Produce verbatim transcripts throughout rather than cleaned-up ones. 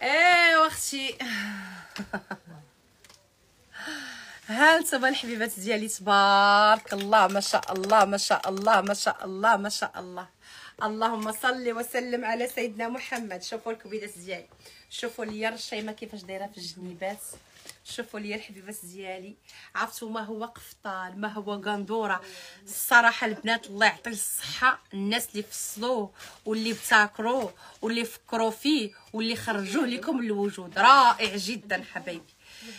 ايوا اختي. ها انتما الحبيبات ديالي تبارك الله ما شاء الله ما شاء الله ما شاء الله ما شاء الله. اللهم صل وسلم على سيدنا محمد. شوفوا الكبيدات ديالي، شوفوا ليا الرشيمه كيفاش دايره في الجنيبات، شوفوا ليا الحبيبات ديالي. عرفتوا ما هو قفطان ما هو قندوره. الصراحه البنات الله يعطي الصحه الناس اللي فصلوه واللي ابتكروه واللي فكروا فيه واللي خرجوه لكم للوجود. رائع جدا حبايبي.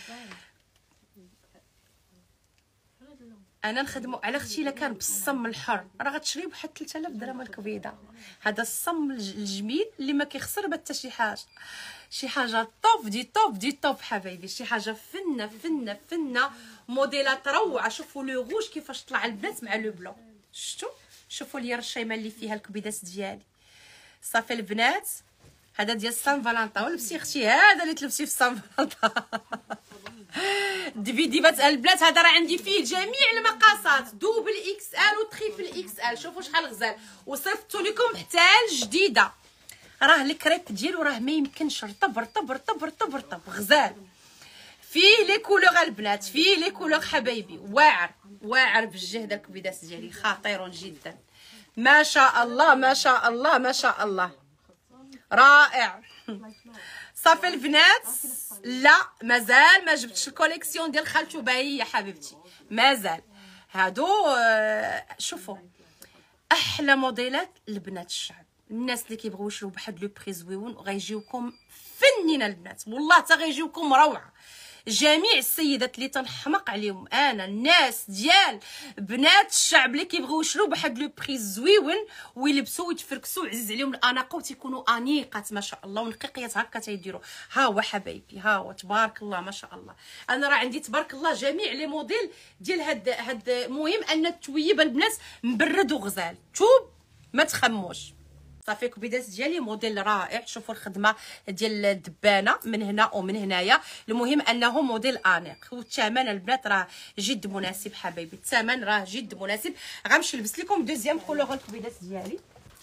انا نخدمو على اختي الا كان بالصم الحر راه غتشري بواحد ثلاثة آلاف درهم الكبيده. هذا الصم الجميل اللي ما كيخسر حتى شي حاجه، شي حاجه طوف دي طوف دي طوف حبايبي، شي حاجه فنه فنه فنه، موديلات روعه. شوفوا لو روج كيفاش طلع البنات مع لو بلون، شفتوا؟ شوفوا لي الرشيمه اللي فيها الكبيدات ديالي. صافي البنات هذا ديال سان فالنطين. ولبسي اختي هذا اللي تلبسي في سان فالنطين. ديفيديفات البنات هذا راه عندي فيه جميع المقاسات، دوبل اكس ال وتريبل اكس ال. شوفوا شحال غزال. وصيفطوا لكم حتى الجديده، راه الكريب ديالو راه ما يمكنش رطب رطب رطب رطب رطب غزال. فيه لي كولور البنات، فيه لي كولور حبايبي، واعر واعر بالجهد. الكبيدات ديالي خطير جدا ما شاء الله ما شاء الله ما شاء الله، رائع. صافي البنات لا مازال ما جبتش الكوليكسيون ديال خالته باهي يا حبيبتي، مازال. هادو شوفوا احلى موديلات لبنات الشعب، الناس اللي كيبغيو يشريو بواحد لو بري زويون غيجيوكم فنين البنات، والله حتى غيجيوكم روعه. جميع السيدات اللي تنحمق عليهم انا، الناس ديال بنات الشعب اللي كيبغيو يشريو بواحد لو بري زويون ويلبسوا ويتفركسوا، عزيز عليهم الاناقه وتيكونوا انيقات ما شاء الله ونقيقيات هكا تيديروا. ها هو حبايبي، ها هو تبارك الله ما شاء الله. انا راه عندي تبارك الله جميع لي موديل ديال هاد هاد المهم ان التويب البنات مبرد وغزال، توب ما تخموش. صافي كبيدات ديالي موديل رائع. شوفوا الخدمه ديال الدبانه من هنا ومن هنايا، المهم انه موديل انيق. والثمن البنات راه جد مناسب حبايبي، الثمن راه جد مناسب. غنمشي نلبس لكم دوزيام كولور الكبيدات ديالي.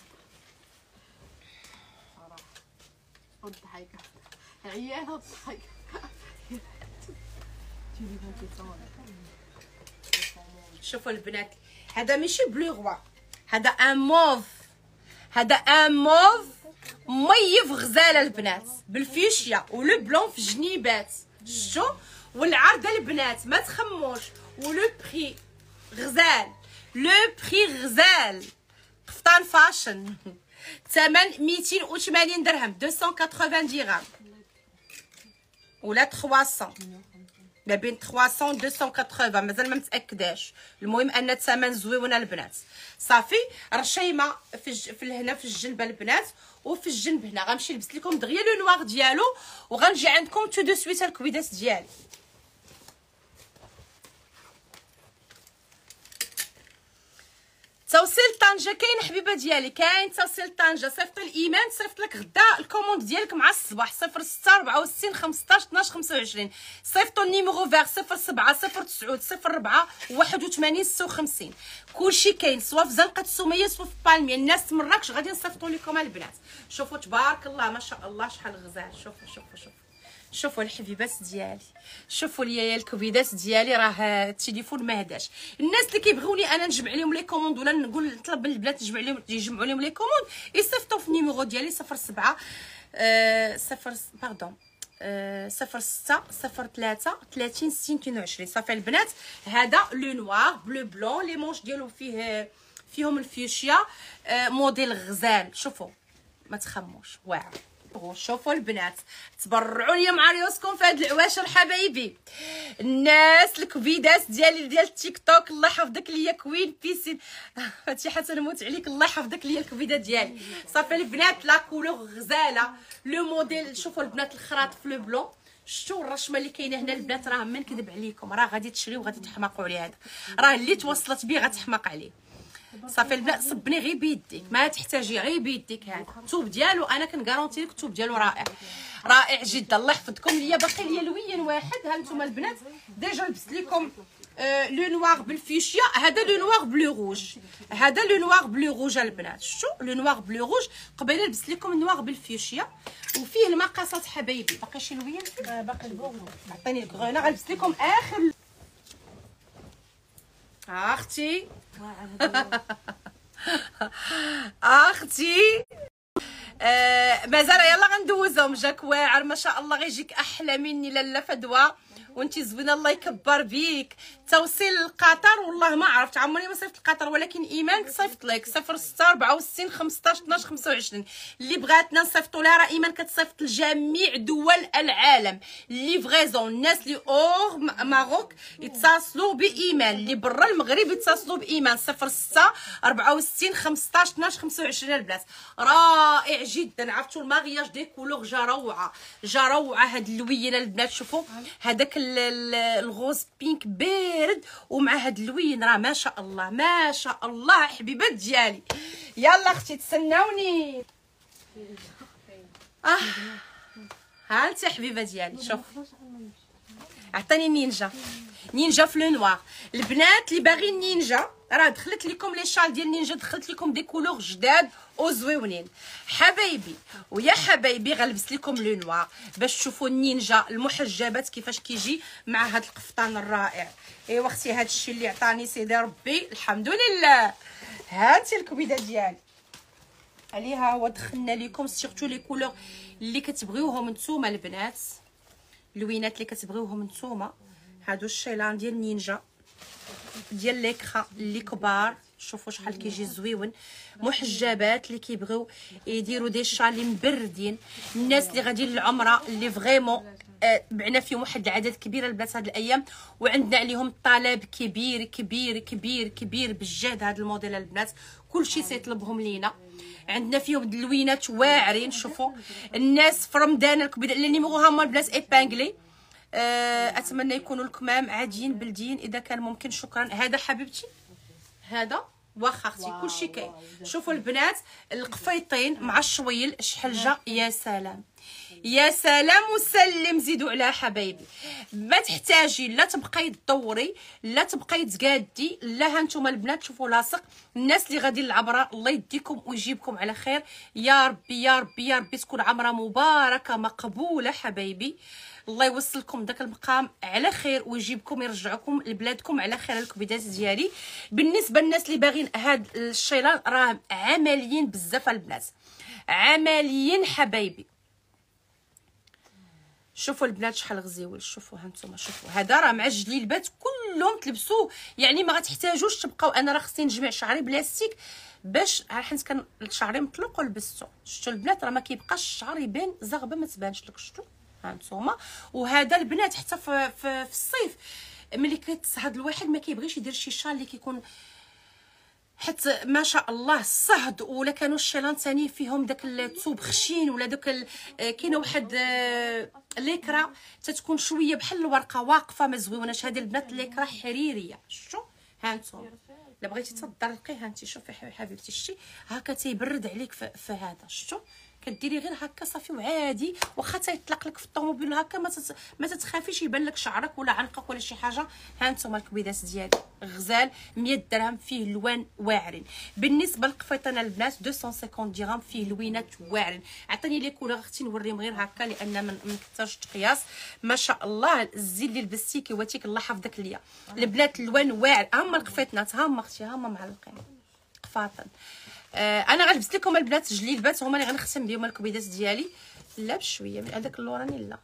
الضحكه عيانه الضحكه. شوفوا البنات هذا ماشي بلو غوا، هذا ان موف، هذا ان موف ميف غزاله البنات بالفيشيا ولو بلون في جنيبات. شتو؟ والعرض البنات ما تخموش. ولو بري غزال، لو بري غزال. قفطان فاشن. ثمن ميتين وثمانين درهم، مئتين وثمانين درهم ولا ثلاثمية، ما بين ثلاثمية و مئتين وثمانين مازال ما متاكداش. المهم ان الثمن زويون البنات. صافي رشيمه في في هنا في الجنب البنات وفي الجنب هنا. غنمشي نلبس لكم دغيا لو نوار ديالو وغنجي عندكم تو دو سويت الكويدات ديالي. توصيل طنجه كاين حبيبه ديالي، كاين توصيل طنجه. صيفط الايمان صيفط لك غدا الكوموند ديالك مع الصباح. صفر ستة أربعة وستين خمسطاش اثناش خمسة وعشرين. صيفطوا النيميرو فيغ صفر سبعة صفر تسعة صفر أربعة واحد وثمانين ستة وخمسين. كلشي كاين سوا في زنقه السميه سوا في بالميه. الناس تمراكش غادي نصيفطوا لكم البنات. شوفوا تبارك الله ما شاء الله شحال غزال. شوفوا شوفوا شوفوا شوفوا الحبيبات ديالي، شوفوا ليا الكبيدات ديالي. راه التليفون ما هداش. الناس اللي كيبغوني انا نجمع لهم لي كوموند ولا نقول نطلب من البنات تجمع لهم يجمعوا لهم لي كوموند، يصيفطوا في النيميرو ديالي صفر سبعة أه صفر باردون أه صفر ستة صفر ثلاثة ثلاثين ستين اثنين وعشرين. صافي البنات هذا لو نوار بلو بلون، لي مونش ديالو فيه فيهم الفيوشيا. أه موديل غزال. شوفوا ما تخموش واعر. شوفوا البنات تبرعوا لي مع ريوسكم في هاد العواشر حبايبي. الناس الكبيدات ديالي ديال التيك توك الله يحفظك ليا كوين بيسين. فاتحه تنموت عليك الله يحفظك ليا الكبيدات ديالي. صافي البنات لا كولور غزاله لو موديل. شوفوا البنات الخراط في لو بلون. شتو الرشمه اللي كاينه هنا البنات راه ما نكذب عليكم راه غادي تشريو وغادي تحماقوا عليه. هذا راه اللي توصلت بيه غتحماق عليه. صافي البنات صبني غير بيديك ما تحتاجي غير بيديك. هذا الثوب ديالو انا كنغارونتي لك الثوب ديالو رائع رائع جدا. الله يحفظكم ليا باقي ليا لوين واحد. ها نتوما البنات ديجا لبست لكم آه لو نوار بالفيشيا، هذا لو نوار بلو روج، هذا لو نوار بلو روج البنات. شفتوا لو نوار بلو روج؟ قبيله لبست لكم نوار بالفيشيا وفيه المقاسات حبايبي. باقي شي لوين؟ آه باقي البوغ. عطيني الكغونه. غنلبس لكم اخر اختي اختي آه مازال. يلا غندوزهم. جاك واعر ما شاء الله، غيجيك احلى مني لاله فدوى، وانتي زوينه الله يكبر بيك. توصيل لقطر والله ما عرفت، عمرني ما صيفط لقطر، ولكن ايمان صيفط لك صفر ستة أربعة وستين خمسطاش اثناش خمسة وعشرين. اللي بغاتنا نصيفطوا لها راه ايمان كتصيفط لجميع دول العالم. ليفغيزون الناس اللي اور ماروك يتصلوا بايمان، اللي برا المغرب يتصلوا بايمان صفر ستة أربعة وستين خمسطاش اثناش خمسة وعشرين. البنات رائع جدا. عرفتوا المارياج دي كولور جا روعه، جا روعه. هاد اللوينه البنات شوفوا هذاك الغوز بينك بارد ومع هاد اللوين راه ما شاء الله ما شاء الله حبيبات ديالي. يلا اختي تسناوني. اه ها انت حبيبه ديالي. شوف عطاني نينجا، نينجا في لو نوار. البنات اللي باغيين نينجا راه دخلت لكم لي شال ديال نينجا، دخلت لكم دي كولور جداد وزويونين حبايبي. ويا حبايبي غنلبس لكم لو نوار باش تشوفوا النينجا المحجبات كيفاش كيجي مع هذا القفطان الرائع. ايوا اختي هذا الشيء اللي عطاني سيدي ربي الحمد لله. هانتي الكبيده ديالي عليها هو دخلنا لكم سيرتو لي كولور اللي كتبغيوهم نتوما البنات، اللوينات اللي كتبغيوهم نتوما. هادو الشيلان ديال نينجا ديال ليكرا اللي كبار. شوفوا شحال كيجي زويون. محجبات اللي كيبغيو يديروا دي شالي مبردين، الناس اللي غاديين للعمره اللي فريمون آه بعنا فيهم واحد العدد كبير البنات هاد الايام، وعندنا عليهم طلب كبير كبير كبير كبير بجد. هاد الموديل البنات كلشي سيطلبهم لينا، عندنا فيهم دلوينات واعرين. شوفوا الناس في رمضان الكبيده اللي نيميرو هما البنات ايبانغلي. اتمنى يكونوا الكمام عاديين بلديين اذا كان ممكن. شكرا. هذا حبيبتي هذا واخا اختي كلشي كاين. شوفوا البنات القفيطين مع الشويل شحال جا. يا سلام يا سلام وسلم زيدوا عليها حبايبي. ما تحتاجي لا تبقاي تدوري لا تبقاي تقادي، لا هانتوما البنات شوفوا لاصق. الناس اللي غادي للعبره الله يديكم ويجيبكم على خير يا ربي يا ربي يا ربي. تكون عمره مباركه مقبوله حبايبي. الله يوصلكم داك المقام على خير ويجيبكم يرجعكم لبلادكم على خير الكبيدات ديالي. بالنسبه للناس اللي باغيين هاد الشيلان راه عمليين بزاف البنات، عمليين حبايبي. شوفوا البنات شحال غزيول. شوفوا هانتوما شوفوا هذا راه مع الجليلبات كلهم تلبسوه، يعني ما غتحتاجوش تبقاو. انا راه خصني نجمع شعري بلاستيك باش حيت كان شعري مطلق ولبستو. شفتوا البنات راه ما كيبقاش الشعر يبان زغبه ما تبانش لك. شفتوا هانتوما. وهذا البنات حتى في, في, في الصيف ملي كتصهد الواحد ما كيبغيش يدير شي شال اللي كيكون حتى ما شاء الله الصهد. ولا كانوا الشيلان ثاني فيهم داك الثوب خشين ولا داك كاينه واحد ليكرا تتكون شويه بحال الورقه واقفه ما زويوناش. هذه البنات ليكرا حريريه. شفتوا هانتوما الا بغيتي تضرقي هانتي شوفي حبيبتي شتي هكا تيبرد عليك في, في هذا. شفتوا كديري غير هكا صافي وعادي، واخا تيطلق لك في الطوموبيل هكا ما تت... ما تتخافيش يبان لك شعرك ولا عنقك ولا شي حاجه. ها انتم الكبيدات ديالي غزال مية درهم فيه لوان واعرين. بالنسبه للقفيطان البنات مئتين وخمسين درهم فيه لوينات واعرين. عطيني لي كولور اختي نوريهم غير هكا لان ما نكثرش تقياس. ما شاء الله الزي اللي لبستي كيواتيك الله يحفظك ليا. البنات اللوان واعر. هما القفيطنات هما اختي هما معلقين قفاطن. آه انا غنلبس لكم البنات جليلبات هما اللي غنختم بهم الكبيدات ديالي. لا بشويه من هذاك اللوراني لا.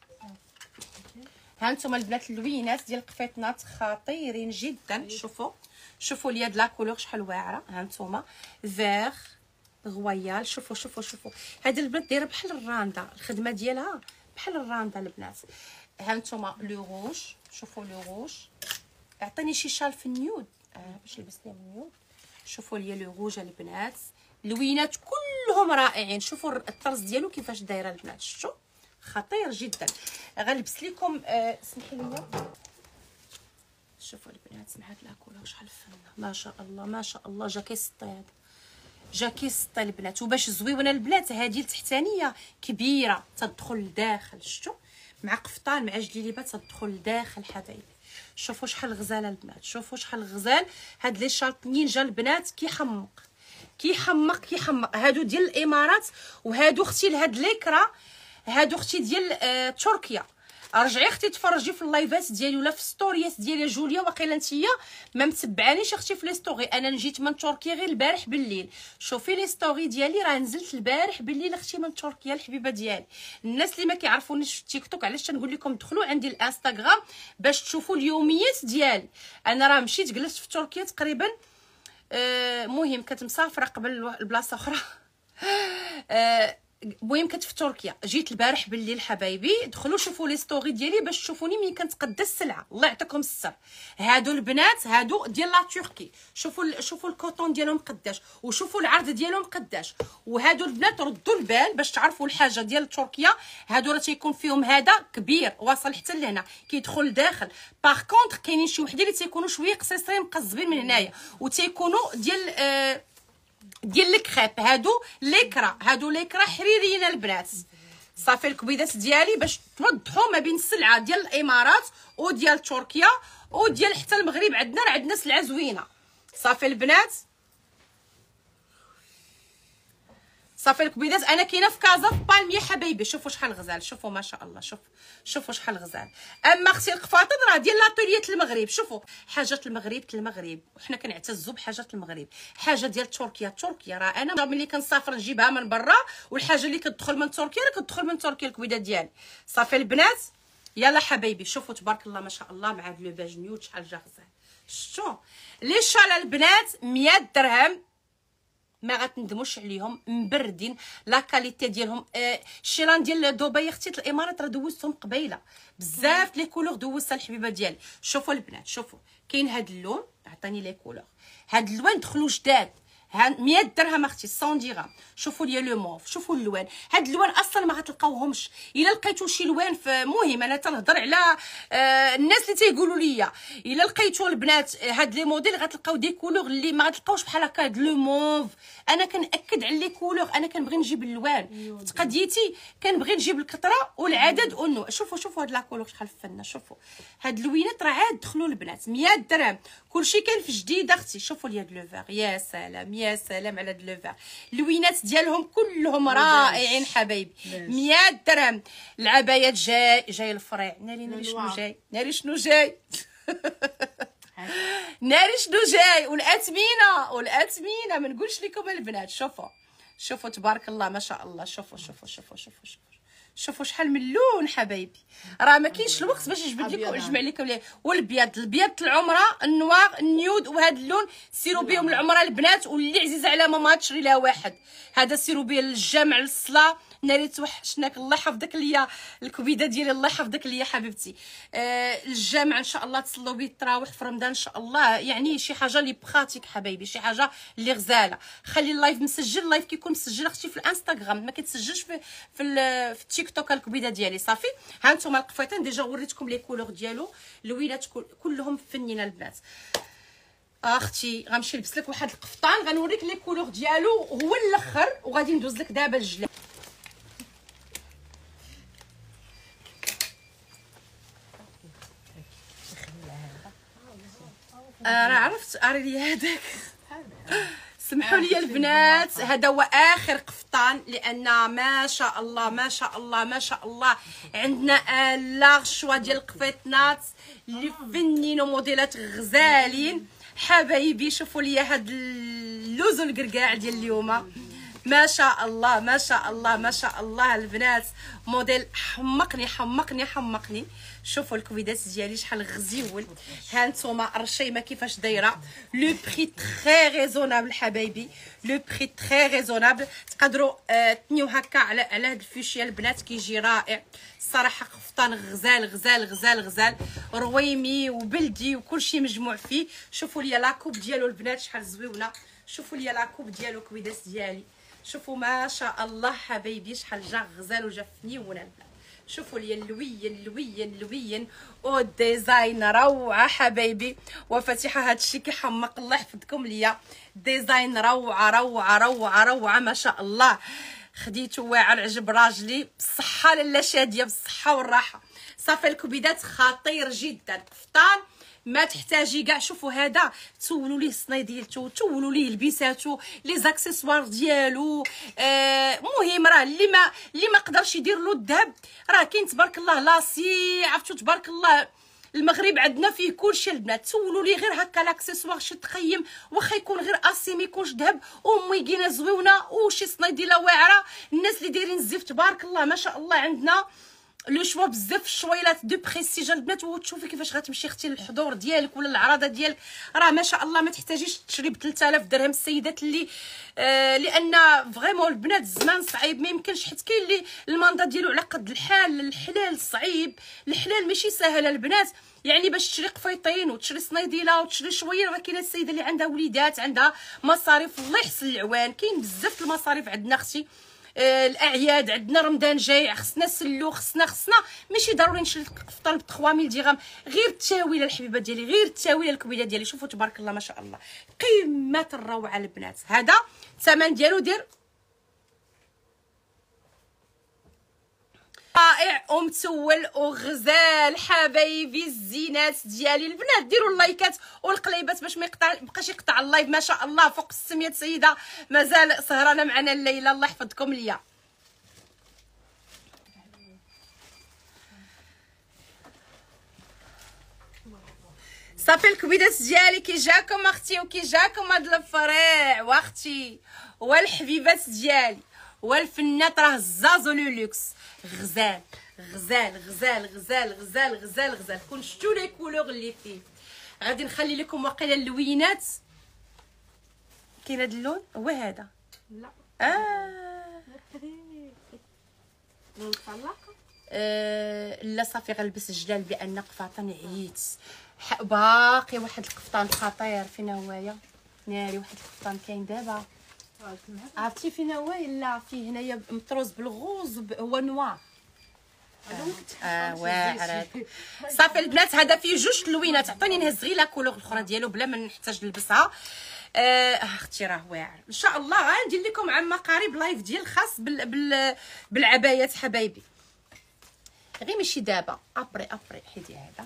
ها انتم البنات اللوينات ديال القفيطنات خطيرين جدا. شوفوا شوفوا لي هاد لا كولور شحال واعره. ها انتم فيغ غويال. شوفوا شوفوا شوفوا هاد البنات دايره بحال الراندا، الخدمه ديالها بحال الراندا البنات. ها انتم لو روج. شوفوا لو روج. عطيني شي شال في النيود آه باش لبسني النيود. شوفوا لي لو روج البنات لوينات كلهم رائعين. شوفوا الطرز ديالو كيفاش دايره البنات. شفتوا خطير جدا. غنلبس لكم آه سمحي لي. شوفوا البنات مع هاد لا كولور شحال فنه ما شاء الله ما شاء الله. جاكيسطي هذا جاكيسطي البنات. وباش زويونه البنات هذه التحتانيه كبيره تدخل لداخل. شفتوا مع قفطان مع جليليبات تدخل لداخل حبايبي. شوفوا شحال غزاله البنات، شوفوا شحال غزال هاد لي شارط نينجا البنات. كيحمق كيحمق كيحمق. هادو ديال الامارات، وهادو اختي لهاد ليكرا، هادو اختي ديال آه تركيا. رجعي اختي تفرجي في اللايفات ديالي ولا في ستوريات ديالي جوليا. واقيلا نتيا ما متبعانيش اختي في لي ستوري، انا نجيت من تركيا غير البارح بالليل. شوفي لي ستوري ديالي، راه نزلت البارح بالليل اختي من تركيا الحبيبه ديالي. الناس اللي ما كيعرفونيش في التيك توك، علاش تنقول لكم دخلوا عندي الانستغرام باش تشوفوا اليوميات ديالي. انا راه مشيت جلست في تركيا تقريبا آه مهم كنت مسافره قبل البلاصه اخرى آه المهم كنت في تركيا. جيت البارح بالليل حبايبي. دخلوا شوفوا لي ستوري ديالي باش تشوفوني ملي كنتقدى السلعه. الله يعطيكم السر. هادو البنات هادو ديال لا تركي. شوفوا شوفوا الكوطون ديالهم قداش، وشوفوا العرض ديالهم قداش. وهادو البنات ردوا البال باش تعرفوا الحاجه ديال تركيا. هادو راه تيكون فيهم هذا كبير واصل حتى لهنا كيدخل لداخل. باغ كونطخ كاينين شي وحدين اللي تيكونوا شويه قصيصين مقزبين من هنايا، وتيكونوا ديال آه ديال الكريب. هادو ليكرا، هادو ليكرا حريريين البنات. صافي الكبيدات ديالي باش توضحوا ما بين السلعه ديال الامارات وديال تركيا وديال حتى المغرب. عندنا راه عندنا سلعه زوينه. صافي البنات، صافي الكبيدات. انا كاينه في كازا في بالميه حبايبي. شوفوا شحال غزال، شوفوا ما شاء الله. شوف شوفوا شحال غزال. اما اختي القفاطن راه ديال لاطوليه المغرب. شوفوا حاجات المغرب المغرب، وحنا كنعتزوا بحاجات المغرب. حاجه ديال تركيا تركيا راه انا ملي كنسافر نجيبها من برا، والحاجه اللي كتدخل من تركيا راه كتدخل من تركيا الكبيدات ديالي. صافي البنات يلا حبايبي. شوفوا تبارك الله ما شاء الله مع هاد لو باج نيوت شحال جا غزال. شفتوا لي شال البنات مية درهم، ما غتندموش عليهم، مبردين لا كاليتي ديالهم. آه الشيران ديال دبي اختي الامارات راه دوزتهم قبيله بزاف لي كولور دوزتها الحبيبه ديالي. شوفوا البنات، شوفوا كاين هاد اللون، عطاني لي كولور. هاد اللوان دخلوا جداد، مية درهم اختي مية درهم. شوفوا لي لو موف، شوفوا اللوان. هاد اللوان اصلا ما غتلقاوهمش. الا لقيتو شي لوان في مهم، انا تنهضر على آه الناس اللي تيقولوا لي الا لقيتو البنات هاد لي موديل غتلقاو دي كولور اللي ما غتلقاوش بحال هكا. هاد لو موف انا كنأكد على لي كولور. انا كنبغي نجيب اللوان في قضيتي، كنبغي نجيب الكثره والعدد والنوع. شوفوا شوفوا هاد لا كولور شحال فنه. شوفوا هاد اللوينات راه عاد دخلوا البنات مية درهم. كلشي كاين في جديد اختي. شوفوا لي هاد لو فيغ، يا سلام يا سلام على هاد لو فيغ. اللوينات ديالهم كلهم رائعين حبايبي. مية درهم. العبايات جاي جاي الفريع. ناري ناري شنو جاي، ناري شنو جاي ناري شنو جاي. والاثمنه والاثمنه ما نقولش لكم البنات. شوفوا شوفوا تبارك الله ما شاء الله. شوفوا شوفوا شوفوا شوفوا شوفوا شوفوا شحال من لون حبايبي. راه ما كاينش الوقت باش نجبد لكم نجمع لكم ليه. والابيض، الابيض العمره، النوار، النيود، وهذا اللون سيروا بهم العمره البنات. واللي عزيزه على ماما تشري لها واحد. هذا سيروا به للجامع للصلاه. ناري توحشناك. الله يحفظك ليا الكبيده ديالي، الله يحفظك ليا حبيبتي. آه الجامع ان شاء الله تصلوا به التراويح في رمضان ان شاء الله. يعني شي حاجه اللي بخاتك حبايبي، شي حاجه اللي غزاله. خلي اللايف مسجل. اللايف كيكون مسجل اختي في الانستغرام، ما كيتسجلش في في, في التيك توك الكبيده ديالي. صافي ها انتم القفيطين ديجا وريتكم لي كولور ديالو. اللوينات كلهم فنينه البنات. اختي غنمشي نلبس لك واحد القفطان غنوريك لي كولور ديالو هو الاخر، وغادي ندوز لك دابا الجلاب. آه راه عرفت اري لي هذاك. سمحوا لي البنات، هذا هو اخر قفطان، لان ما شاء الله ما شاء الله ما شاء الله عندنا لا شوا ديال القفيطنات اللي فنين وموديلات غزالين حبايبي. شوفوا لي هاد اللوز والقرقاع ديال اليوم ما شاء الله ما شاء الله ما شاء الله البنات. موديل حمقني حمقني حمقني. شوفوا الكويدات ديالي شحال غزيول. ها نتوما الرشيمه كيفاش دايره. لو بري تري ريزونابل حبايبي، لو بري تري ريزونابل. تقدروا آه تنيو هكا على على هاد الفيشيه البنات كيجي رائع الصراحه. قفطان غزال غزال غزال غزال رويمي وبلدي وكلشي مجموع فيه. شوفوا لي لاكوب ديالو البنات شحال زويونه. شوفوا لي لاكوب ديالو كويدات ديالي. شوفوا ما شاء الله حبايبي شحال جا غزال وجا فنيون البنات. شوفوا لي اللوين اللوين اللوين او ديزاين روعه حبايبي. وفاتحه هادشي كيحمق. الله يحفظكم ليا. ديزاين روعه روعه روعه روعه ما شاء الله. خديته واعر عجب راجلي بالصحه لاله شاديه بالصحه والراحه. صافي الكبيدات خطير جدا. قفطان ما تحتاجي كاع. شوفوا هذا تولوا ليه الصناي ديالته، تولوا ليه لبيساتو، لي زاكسيسوار ديالو. آه مهم راه اللي ما اللي ما قدرش يدير له الذهب راه كاين تبارك الله لاسي، عرفتوا تبارك الله المغرب عندنا فيه كلشي البنات. تولوا ليه غير هكا لاكسيسوار شي تقيم، واخا يكون غير اسي ما يكونش ذهب، وميكينه زويونه وشي صناي ديالها واعره. الناس اللي دايرين الزيف تبارك الله ما شاء الله عندنا لو شوا بزاف الشويلات دو بريسيج البنات. وتشوفي كيفاش غتمشي اختي للحضور ديالك ولا العراضه ديالك راه ما شاء الله ما تحتاجيش تشري ب ثلاثة آلاف درهم السيدات اللي آه لان فريمون البنات الزمان صعيب ما يمكنش، حيت كاين اللي الماندا ديالو على قد الحال. الحلال صعيب، الحلال ماشي سهل البنات. يعني باش تشري قفيطين وتشري صنيديله وتشري شويه، راه كاينه السيده اللي عندها وليدات عندها مصاريف الله يحسن العوان. كاين بزاف المصاريف عندنا اختي. آه الاعياد عندنا، رمضان جاي، خصنا سلو، خصنا خصنا ماشي ضروري نشري القفطان ب ثلاثة آلاف درهم. غير التاويله الحبيبه ديالي، غير التاويله الكبيده ديالي. شوفوا تبارك الله ما شاء الله قمه الروعه البنات. هذا الثمن ديالو دير رائع ومتول وغزال حبايبي. الزينات ديالي البنات ديروا اللايكات والقليبات باش ما يقطع بقاش يقطع اللايف. ما شاء الله فوق ستمية سيده مازال سهرانه معنا الليله. الله يحفظكم ليا. صافي الكبيدات ديالي كي جاكم اختي وكي جاكم هاد الفريع واختي والحبيبات ديالي والفنات راه الزازو لولوكس. غزال غزال غزال غزال غزال غزال غزال. كون شفتوا لي كولور اللي فيه. غادي نخلي لكم واقيلا اللوينات. كاين هذا اللون هو هذا. لا اه لون طلاق. آه لا صافي غنلبس الجلال بان قفاطن عييت. باقي واحد القفطان خطير. فين هوايا ناري واحد القفطان كاين دابا. عرفتي فين هو؟ لا فيه هنايا مطروز بالغوز هو نوار. اه, آه واعر. صافي البنات هذا فيه جوج لوينات. عطوني نهز غير لا كولور الاخرى ديالو بلا ما نحتاج نلبسها. آه اختي راه واعر. ان شاء الله غندير لكم عما قريب لايف ديال خاص بال بال بالعبايات حبايبي. غير ماشي دابا ابري ابري. حيدي هذا.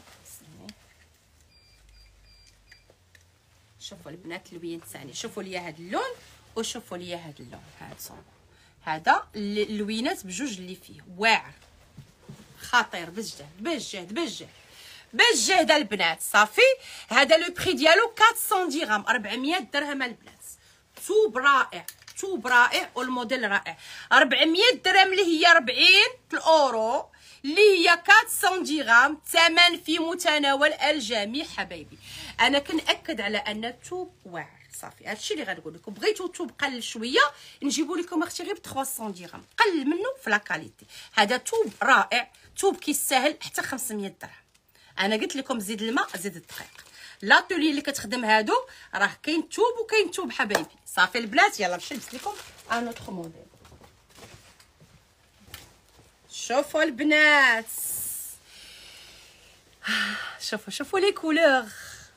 شوفوا البنات اللوين الثاني. شوفوا ليا هذا اللون وشوفوا ليا هذا اللون. هذا هذا اللوينات بجوج اللي فيه واعر خطير بالجهد بالجهد بالجهد بالجهد البنات. صافي هذا لو بري ديالو أربعمية درهم أربعمية درهم البنات. توب رائع توب رائع والموديل رائع. أربعمية درهم اللي هي أربعين الاورو اللي هي أربعمية درهم. ثمن في متناول الجميع حبايبي. انا كنأكد على ان التوب واعر. صافي هادشي اللي غنقول لكم. بغيتو توب قل شويه نجيبو لكم اختي غير ب ثلاثمية درهم قل منه في لا كاليتي. هذا توب رائع توب كيستاهل حتى خمسمية درهم. انا قلت لكم زيد الماء زيد الدقيق. لاتولي اللي كتخدم هادو راه كاين توب وكاين توب حبايبي. صافي البنات يلا باش نلبس لكم ان اوتر موديل. شوفوا البنات شوفوا شوفوا لي كولور.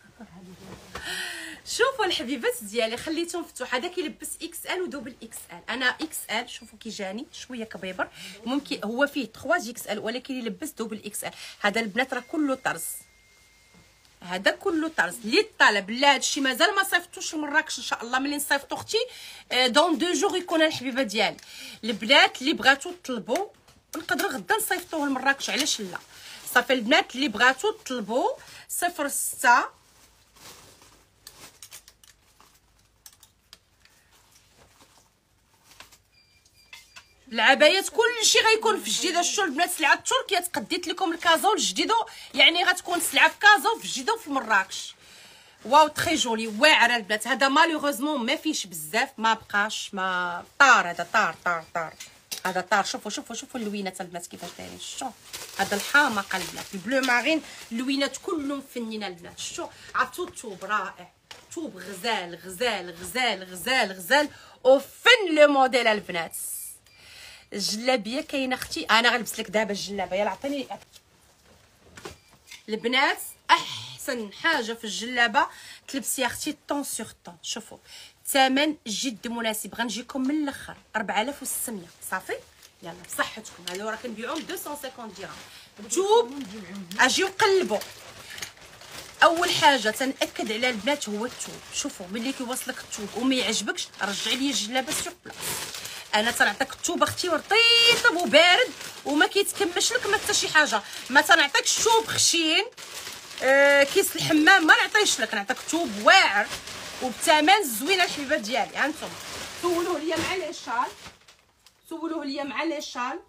شوفوا الحبيبات ديالي خليتهم مفتوح. هذا كيلبس اكس ال ودوبل اكس ال. انا اكس ال شوفوا كي جاني شويه كبيبر. ممكن هو فيه ثلاثة اكس ال ولكن يلبس دوبل اكس ال. هذا البنات راه كله طرز. هذا كله طرز اللي طالب. لا هادشي مازال ما صيفطوش لمراكش. ان شاء الله ملي نصيفطو اختي دون دو جور يكون الحبيبه ديالي. البنات اللي بغاتو طلبوا نقدر غدا نصيفطوه لمراكش علاش لا. صافي البنات اللي بغاتو طلبوا صفر ستة العبايات كلشي غيكون في الجديده. شتو البنات سلعه تركيا تقديت لكم الكازو الجديدو يعني غتكون سلعه في كازو في الجديده وفي مراكش. واو تري جولي واعره البنات. هذا مالوغوزمون ما فيش بزاف ما بقاش ما طار. هذا طار طار طار هذا طار. شوفوا شوفوا شوفوا اللوينات البنات كيفاش دايرين. شتو هذا الحامق البنات البلو مارين. اللوينات كلهم فنينه البنات. شتو عرفتوا التوب رائع توب غزال غزال غزال غزال غزال وفن لو موديل البنات. الجلابيه كاينه اختي. انا غنلبس لك دابا الجلابه. يلا عطيني البنات. احسن حاجه في الجلابه تلبسي اختي طون سور طون. شوفوا ثمن جد مناسب. غنجيكم من الاخر أربعة آلاف وستمية. صافي يلا بصحتكم. هادو راه كنبيعوهم مئتين وخمسين درهم. الثوب اجيو نقلبوا. اول حاجه تنأكد على البنات هو الثوب. شوفوا ملي كيوصلك الثوب وما يعجبكش رجعي لي الجلابه سوغ بلاص. انا تنعطيك الثوب اختي رطيب وبارد وما كيتكمش لك ما حتى شي حاجه. ما تنعطيكش ثوب خشين آه كيس الحمام ما نعطيش لك، نعطيك ثوب واعر وبثمن زوينه الحبيبات ديالي. ها انتم سولوه ليا مع لي شال، سولوه ليا مع لي شال.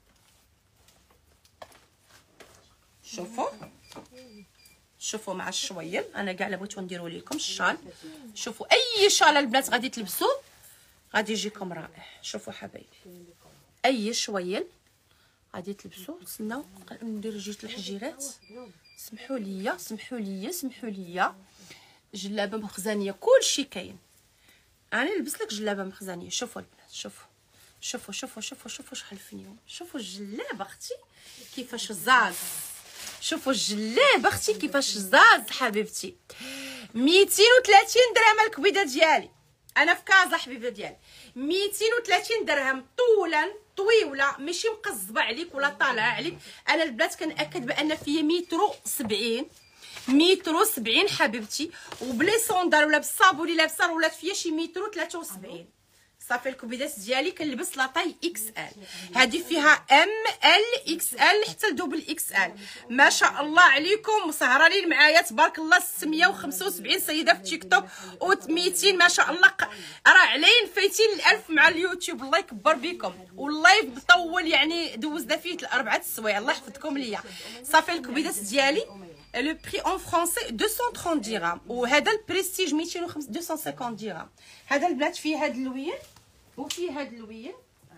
شوفوا شوفوا مع الشويل انا كاع لا بغيتو نديرو لكم الشال. شوفوا اي شال البنات غادي تلبسوا غادي يجيكم رائع. شوفوا حبايبي اي شويل غادي تلبسوا. تسناو ندير جوج الحجيرات. سمحوا لي سمحوا لي سمحوا لي جلابه مخزنيه كلشي كاين. انا نلبس لك جلابه مخزنيه. شوفوا البنات شوفوا شوفوا شوفوا شوفوا شوفوا شحال فيهم. شوفوا الجلابه اختي كيفاش زاز. شوفوا الجلابه اختي كيفاش زاز حبيبتي. مئتين وثلاثين درهم الكبيده ديالي. انا في كازا حبيبه ديالي. مئتين وثلاثين درهم طولا طويله ماشي مقزبه عليك ولا طالعه عليك. انا البنات كنأكد بان فيا متر وسبعين متر وسبعين حبيبتي، وبلي صوندال ولا بالصابون اللي لابسه ولات فيا شي متر وثلاثة وسبعين. صافي الكبيدات ديالي كنلبس لاطاي اكس ال. هذه فيها ام ال اكس ال حتى لدوبل اكس ال. ما شاء الله عليكم مسهرانين معايا تبارك الله. ستمية وخمسة وسبعين سيده في تيك توك و مئتين ما شاء الله. راه علين فايتين الالف مع اليوتيوب. الله يكبر بكم. واللايف مطول يعني دوزنا فيه اربعه السوايع. الله يحفظكم ليا. صافي الكبيدات ديالي لو بري اون فرونسي مئتين وثلاثين درهم، وهذا البريستيج مئتين وخمسين مئتين وخمسين درهم. هذا البنات فيه هذا اللوين وفيه هذا اللوين.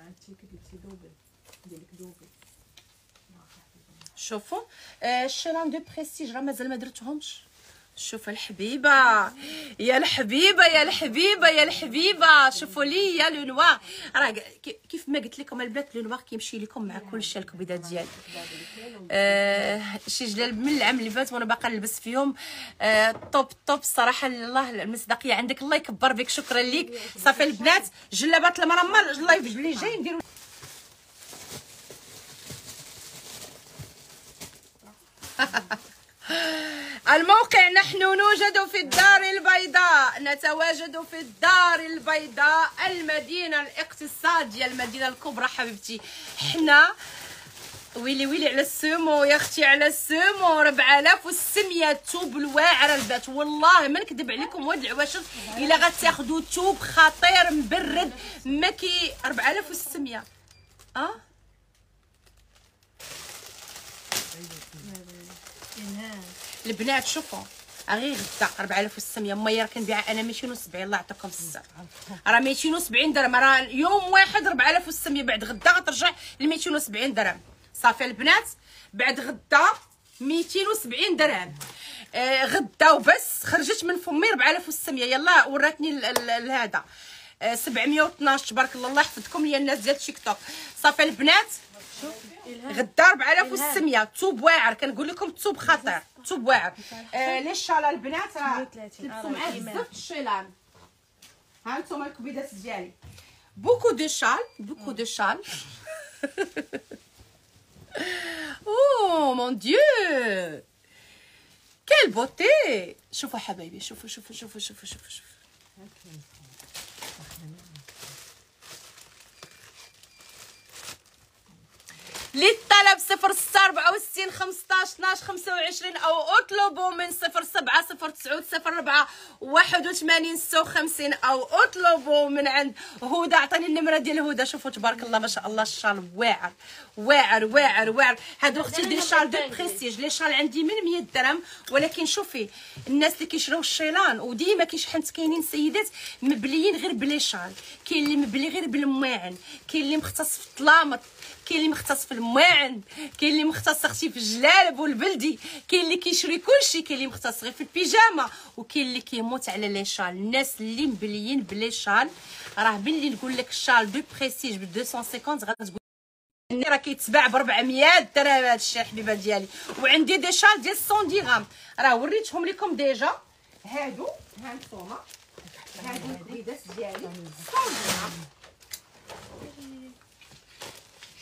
شوفوا الشيران دو بريستيج راه مازال ما درتهمش. شوف الحبيبه يا الحبيبه يا الحبيبه يا الحبيبه. شوفوا لي يا لو نوار. راه كيف ما قلت لكم البنات لو نوار كيمشي لكم مع كل شيء الكبيدات ديالي. آه شي جلال من العام اللي فات وانا باقا نلبس فيهم. آه طوب طوب الصراحه. الله المصداقيه عندك الله يكبر بك. شكرا ليك. صافي البنات جلابات المرمى اللايف اللي جاي نديرو الموقع. نحن نوجد في الدار البيضاء، نتواجد في الدار البيضاء المدينة الاقتصادية المدينة الكبرى حبيبتي. حنا ويلي ويلي على السومو يا اختي على السومو. أربعة آلاف وستمية توب الواعره البنات. والله ما نكذب عليكم واد العواشر الا غتاخذوا توب خطير مبرد ما كي أربعة آلاف وستمية. اه البنات شوفوا غير غدا أربعة آلاف وستمية. مايا راه كنبيعها انا مئتين وسبعين. الله يعطيكم الصحه. راه مئتين وسبعين درهم. راه يوم واحد أربعة آلاف وستمية بعد غدا غترجع ل مئتين وسبعين درهم. صافي البنات بعد غدا مئتين وسبعين درهم. آه غدا وبس خرجت من فمي أربعة آلاف وستمية. يلا وراتني هذا آه سبعمية واثناش تبارك الله. الله يحفظكم ليا الناس ديال تيك توك. صافي البنات غدا أربعة آلاف وستمية توب واعر. كنقول لكم توب خطير توب واعر. آه لي شالا البنات راه تلبسوا معاه بزاف الشيلان. ها انتم الكبيدات ديالي بوكو دو شال بوكو دو شال. اوه مون ديو كيل بوتي. شوفوا حبايبي شوفوا شوفوا شوفوا شوفوا شوفوا شوفوا. للطلب صفر ستة أربعة وستين خمسطاش اثناش خمسة وعشرين او اطلبوا من صفر سبعة صفر تسعة صفر أربعة واحد وثمانين ستة وخمسين او اطلبوا من عند هدى. عطاني النمره ديال هدى. شوفوا تبارك الله ما شاء الله الشال واعر واعر واعر واعر. هادو اختي دي شال دو بريستيج. لي شال عندي من مية درهم. ولكن شوفي الناس اللي كيشراو الشيلان وديما كيشحن كاينين سيدات مبليين غير بلي شال. كاين اللي مبلي غير بالمواعن، كاين اللي مختص في الطلامط، كاين اللي مختص في المواعن، كاين اللي مختص اختي في الجلالب والبلدي، كاين اللي كيشري كلشي، كاين اللي مختص غير في البيجامه، وكاين اللي كيموت على لي شال. الناس اللي مبليين بلي شال راه ملي نقول لك الشال دو بريستيج ب مئتين وخمسين غتقول راه كيتباع ب أربعمية درهم هذا الشيء حبيبه ديالي. وعندي دي شال ديال مية درهم راه وريتهم لكم ديجا. هادو ها نتوما هادو الكبيدات ديالي مية درهم.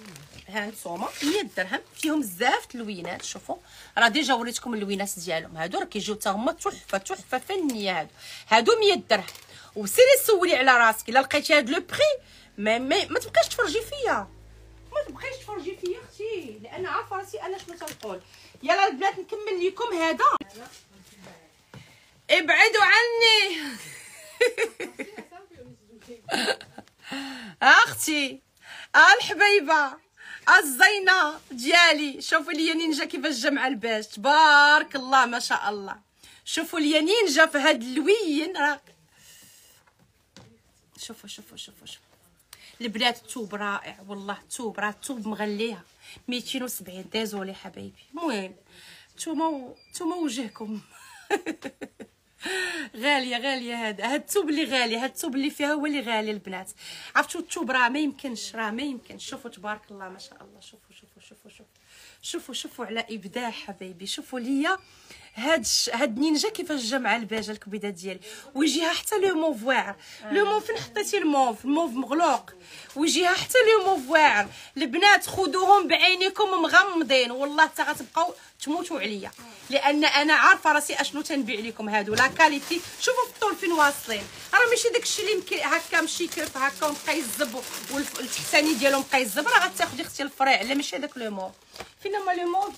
ها نتوما مية درهم فيهم بزاف اللوينات. شوفوا راه ديجا وريتكم اللوينات ديالهم، هادو راه كيجيو حتى هما تحفه تحفه فنيه. هادو هادو مية درهم. وسيري سولي على راسك الا لقيتي هاد لو بري ما ما, ما تبقاش تفرجي فيا، ما تبقايش تفرجي فيا اختي، لان عارفه راسي انا شنو تنقول. يلا البنات نكمل لكم هذا. ابعدوا عني اختي الحبيبه الزينه ديالي. شوفوا لي نينجا كيفاش جا مع الباج، تبارك الله ما شاء الله. شوفوا لي نينجا في هاد اللوين راه. شوفوا شوفوا شوفوا شوفوا البنات الثوب رائع والله. الثوب راه الثوب مغليها ميتين وسبعين. ديزولي حبايبي. المهم نتوما نتوما وجهكم غاليه غاليه. هذا هاد الثوب اللي غالي، هاد الثوب اللي فيها هو اللي غالي البنات. عرفتوا الثوب راه ما يمكنش، راه ما يمكنش. شوفوا تبارك الله ما شاء الله. شوفوا شوفوا شوفوا شوفوا شوفوا شوفوا على ابداع حبايبي. شوفوا ليا هاد ش... هاد نينجا كيفاش جا مع الباجه الكبيده ديالي، ويجيها حتى لو موف واعر. لو موف فين حطيتي الموف؟ الموف مغلوق. ويجيها حتى لو موف واعر. البنات خذوهم بعينيكم مغمضين والله حتى غتبقاو تموتوا عليا، لان انا عارفه راسي اشنو تنبيع لكم. هادو لا كاليتي. شوفوا في الطول فين واصلين، راه ماشي داكشي اللي يمكن هكا مشي كيف هكا وبقى يزب والتحتاني ديالهم بقى يزب. راه غتاخدي اختي الفريع، لا ماشي هذاك لو موف. فين هما لو موف؟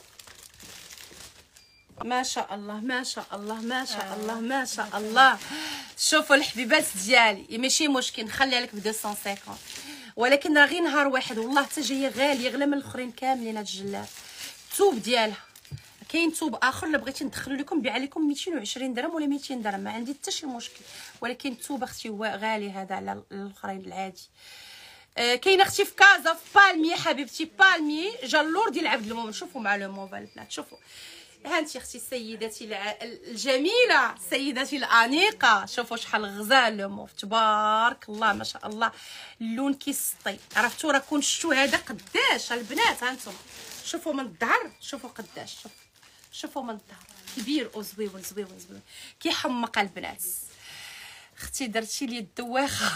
ما شاء الله ما شاء الله ما شاء الله ما شاء الله. شوفوا الحبيبات ديالي ماشي مشكل نخليها لك ب مئتين وخمسين، ولكن راه غير نهار واحد والله حتى جايه غاليه غلا من الاخرين كاملين. هاد الجلاب الثوب ديالها. كاين ثوب اخر الا بغيتي ندخلو لكم نبيع لكم ميتين وعشرين درهم ولا ميتين درهم، ما عندي حتى شي مشكل. ولكن الثوب اختي هو غالي هذا على الاخرين العادي. آه كاين اختي في كازا في بالمي حبيبتي، بالمي جا اللور ديال عبد المؤمن. شوفوا مع لو موف البنات. شوفوا ها انت اختي سيدتي الجميله سيدتي الانيقه. شوفوا شحال غزال لو موف تبارك الله ما شاء الله. اللون كيسطي. عرفتوا راه كون شفتوا هذا قداش البنات. ها انتم شوفوا من الظهر. شوفوا قداش. شوفوا شوفوا من الظهر كبير وزويون زويون زويون كيحمق البنات. اختي درتي لي الدواخه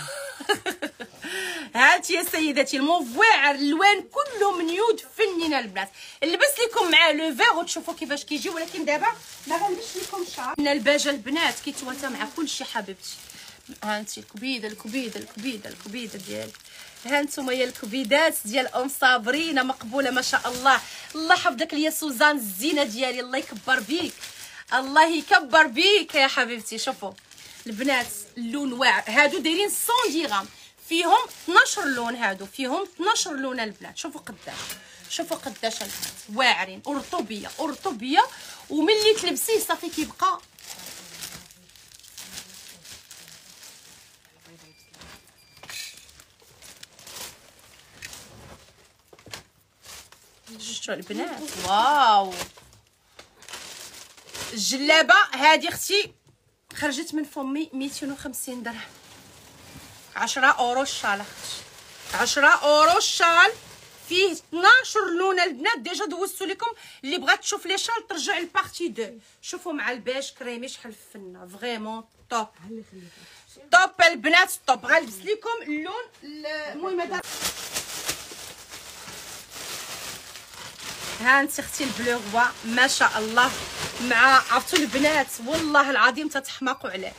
هاتي يا سيداتي الموف واعر. الالوان كلهم نيود فنين البنات. نلبس لكم معاه لو فيغ وتشوفوا كيفاش كيجي. ولكن دابا ما غنلبس لكم شعر. ان الباجه البنات كيتواتا مع كلشي حبيبتي. ها انت الكبيده الكبيده الكبيده الكبيده ديالي. ها انتم يا الكبيدات ديال ام صابرينه مقبوله ما شاء الله. الله يحفظك ليا سوزان الزينه ديالي. الله يكبر بيك الله يكبر بيك يا حبيبتي. شوفوا البنات اللون واعر. هادو دايرين مية غرام فيهم اثناش لون. هادو فيهم اثناش لون البنات. شوفوا قداش. شوفوا قداش البنات واعرين ورطوبيه ورطوبيه. وملي تلبسيه صافي كيبقى شفتوا البنات. واو الجلابه هذه اختي خرجت من فمي ميتين وخمسين درهم. عشرة اورو الشال اختي. عشرة اورو الشال فيه اثناش لون البنات. ديجا دوزتو لكم. اللي بغات تشوف لي شال ترجع للبارتي اثنين. شوفوا مع البيج كريمي شحال فنه فريمون توب توب البنات توب. غنلبس لكم اللون. المهم هذا ها انت اختي البلو غوا ما شاء الله. مع عرفتوا البنات والله العظيم تتحماقوا عليه.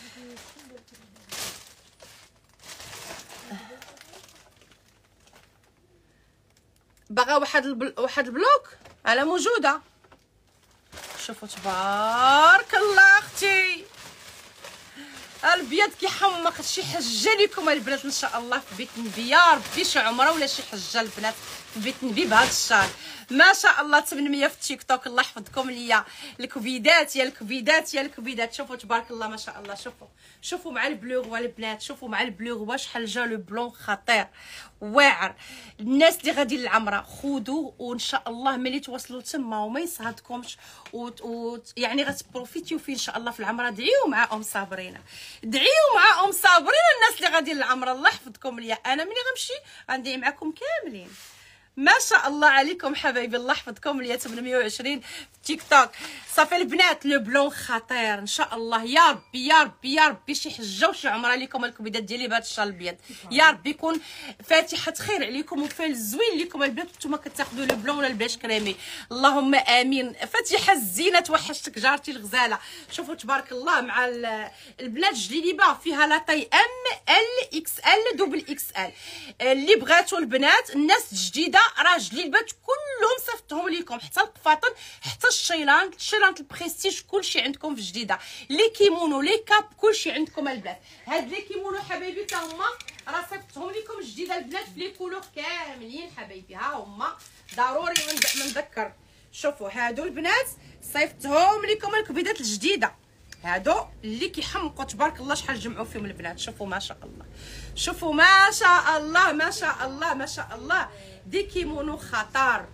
باغا واحد البل... واحد البلوك على موجوده. شوفوا تبارك الله اختي البيض كيحمق. شي حجه لكم البنات ان شاء الله في بيت النبي يا ربي. شي عمره ولا شي حجه البنات في بيت النبي بهذا الشهر ما شاء الله. ثمنمية في التيك توك. الله يحفظكم ليا الكبيدات يا الكبيدات يا الكبيدات. شوفوا تبارك الله ما شاء الله. شوفوا شوفوا مع البلو غوا البنات. شوفوا مع البلو غوا شحال جا لو بلون خطير واعر. الناس اللي غادي للعمره خذوا وان شاء الله ملي توصلوا تما وما يصهدكمش و... و... يعني غتبروفيتيو فيه ان شاء الله في العمره. دعيو مع ام صابرينه. دعيو مع ام صابرينه الناس اللي غادي للعمره. الله يحفظكم ليا. انا ملي غنمشي غندعي معكم كاملين. ما شاء الله عليكم حبايبي، الله يحفظكم. اللي ثمانمية وعشرين في تيك توك. صافي البنات لو بلون خطير ان شاء الله. يا ربي يا ربي يا ربي شي حجه وشي عمره ليكم الكبيدات ديالي بهذا الشال الابيض. يا ربي يكون فاتحه خير عليكم وفال زوين ليكم البنات نتوما كتاخذوا لو بلون ولا البلاش كريمي. اللهم امين. فاتحه الزينه توحشتك جارتي الغزاله. شوفوا تبارك الله مع البنات جليبه فيها لا طاي ام ال اكس ال دوبل اكس ال. اللي بغاتوا البنات الناس الجديده راه جليبات كلهم صيفطهم لكم، حتى القفاطن حتى الشيلان شيلان البريستيج كلشي عندكم في جديده. لي كيمونو لي كاب كلشي عندكم البنات. هاد لي كيمونو حبايبي تا هما راه صيفطهم لكم جديده البنات في لي كولور كاملين حبايبي. ها هما ضروري من نذكر. شوفوا هادو البنات صيفطهم لكم الكبيدات الجديده، هادو اللي كيحمقوا تبارك الله شحال جمعوا فيهم البنات. شوفوا ما شاء الله، شوفوا ما شاء الله ما شاء الله ما شاء الله. دي كيمونو خطر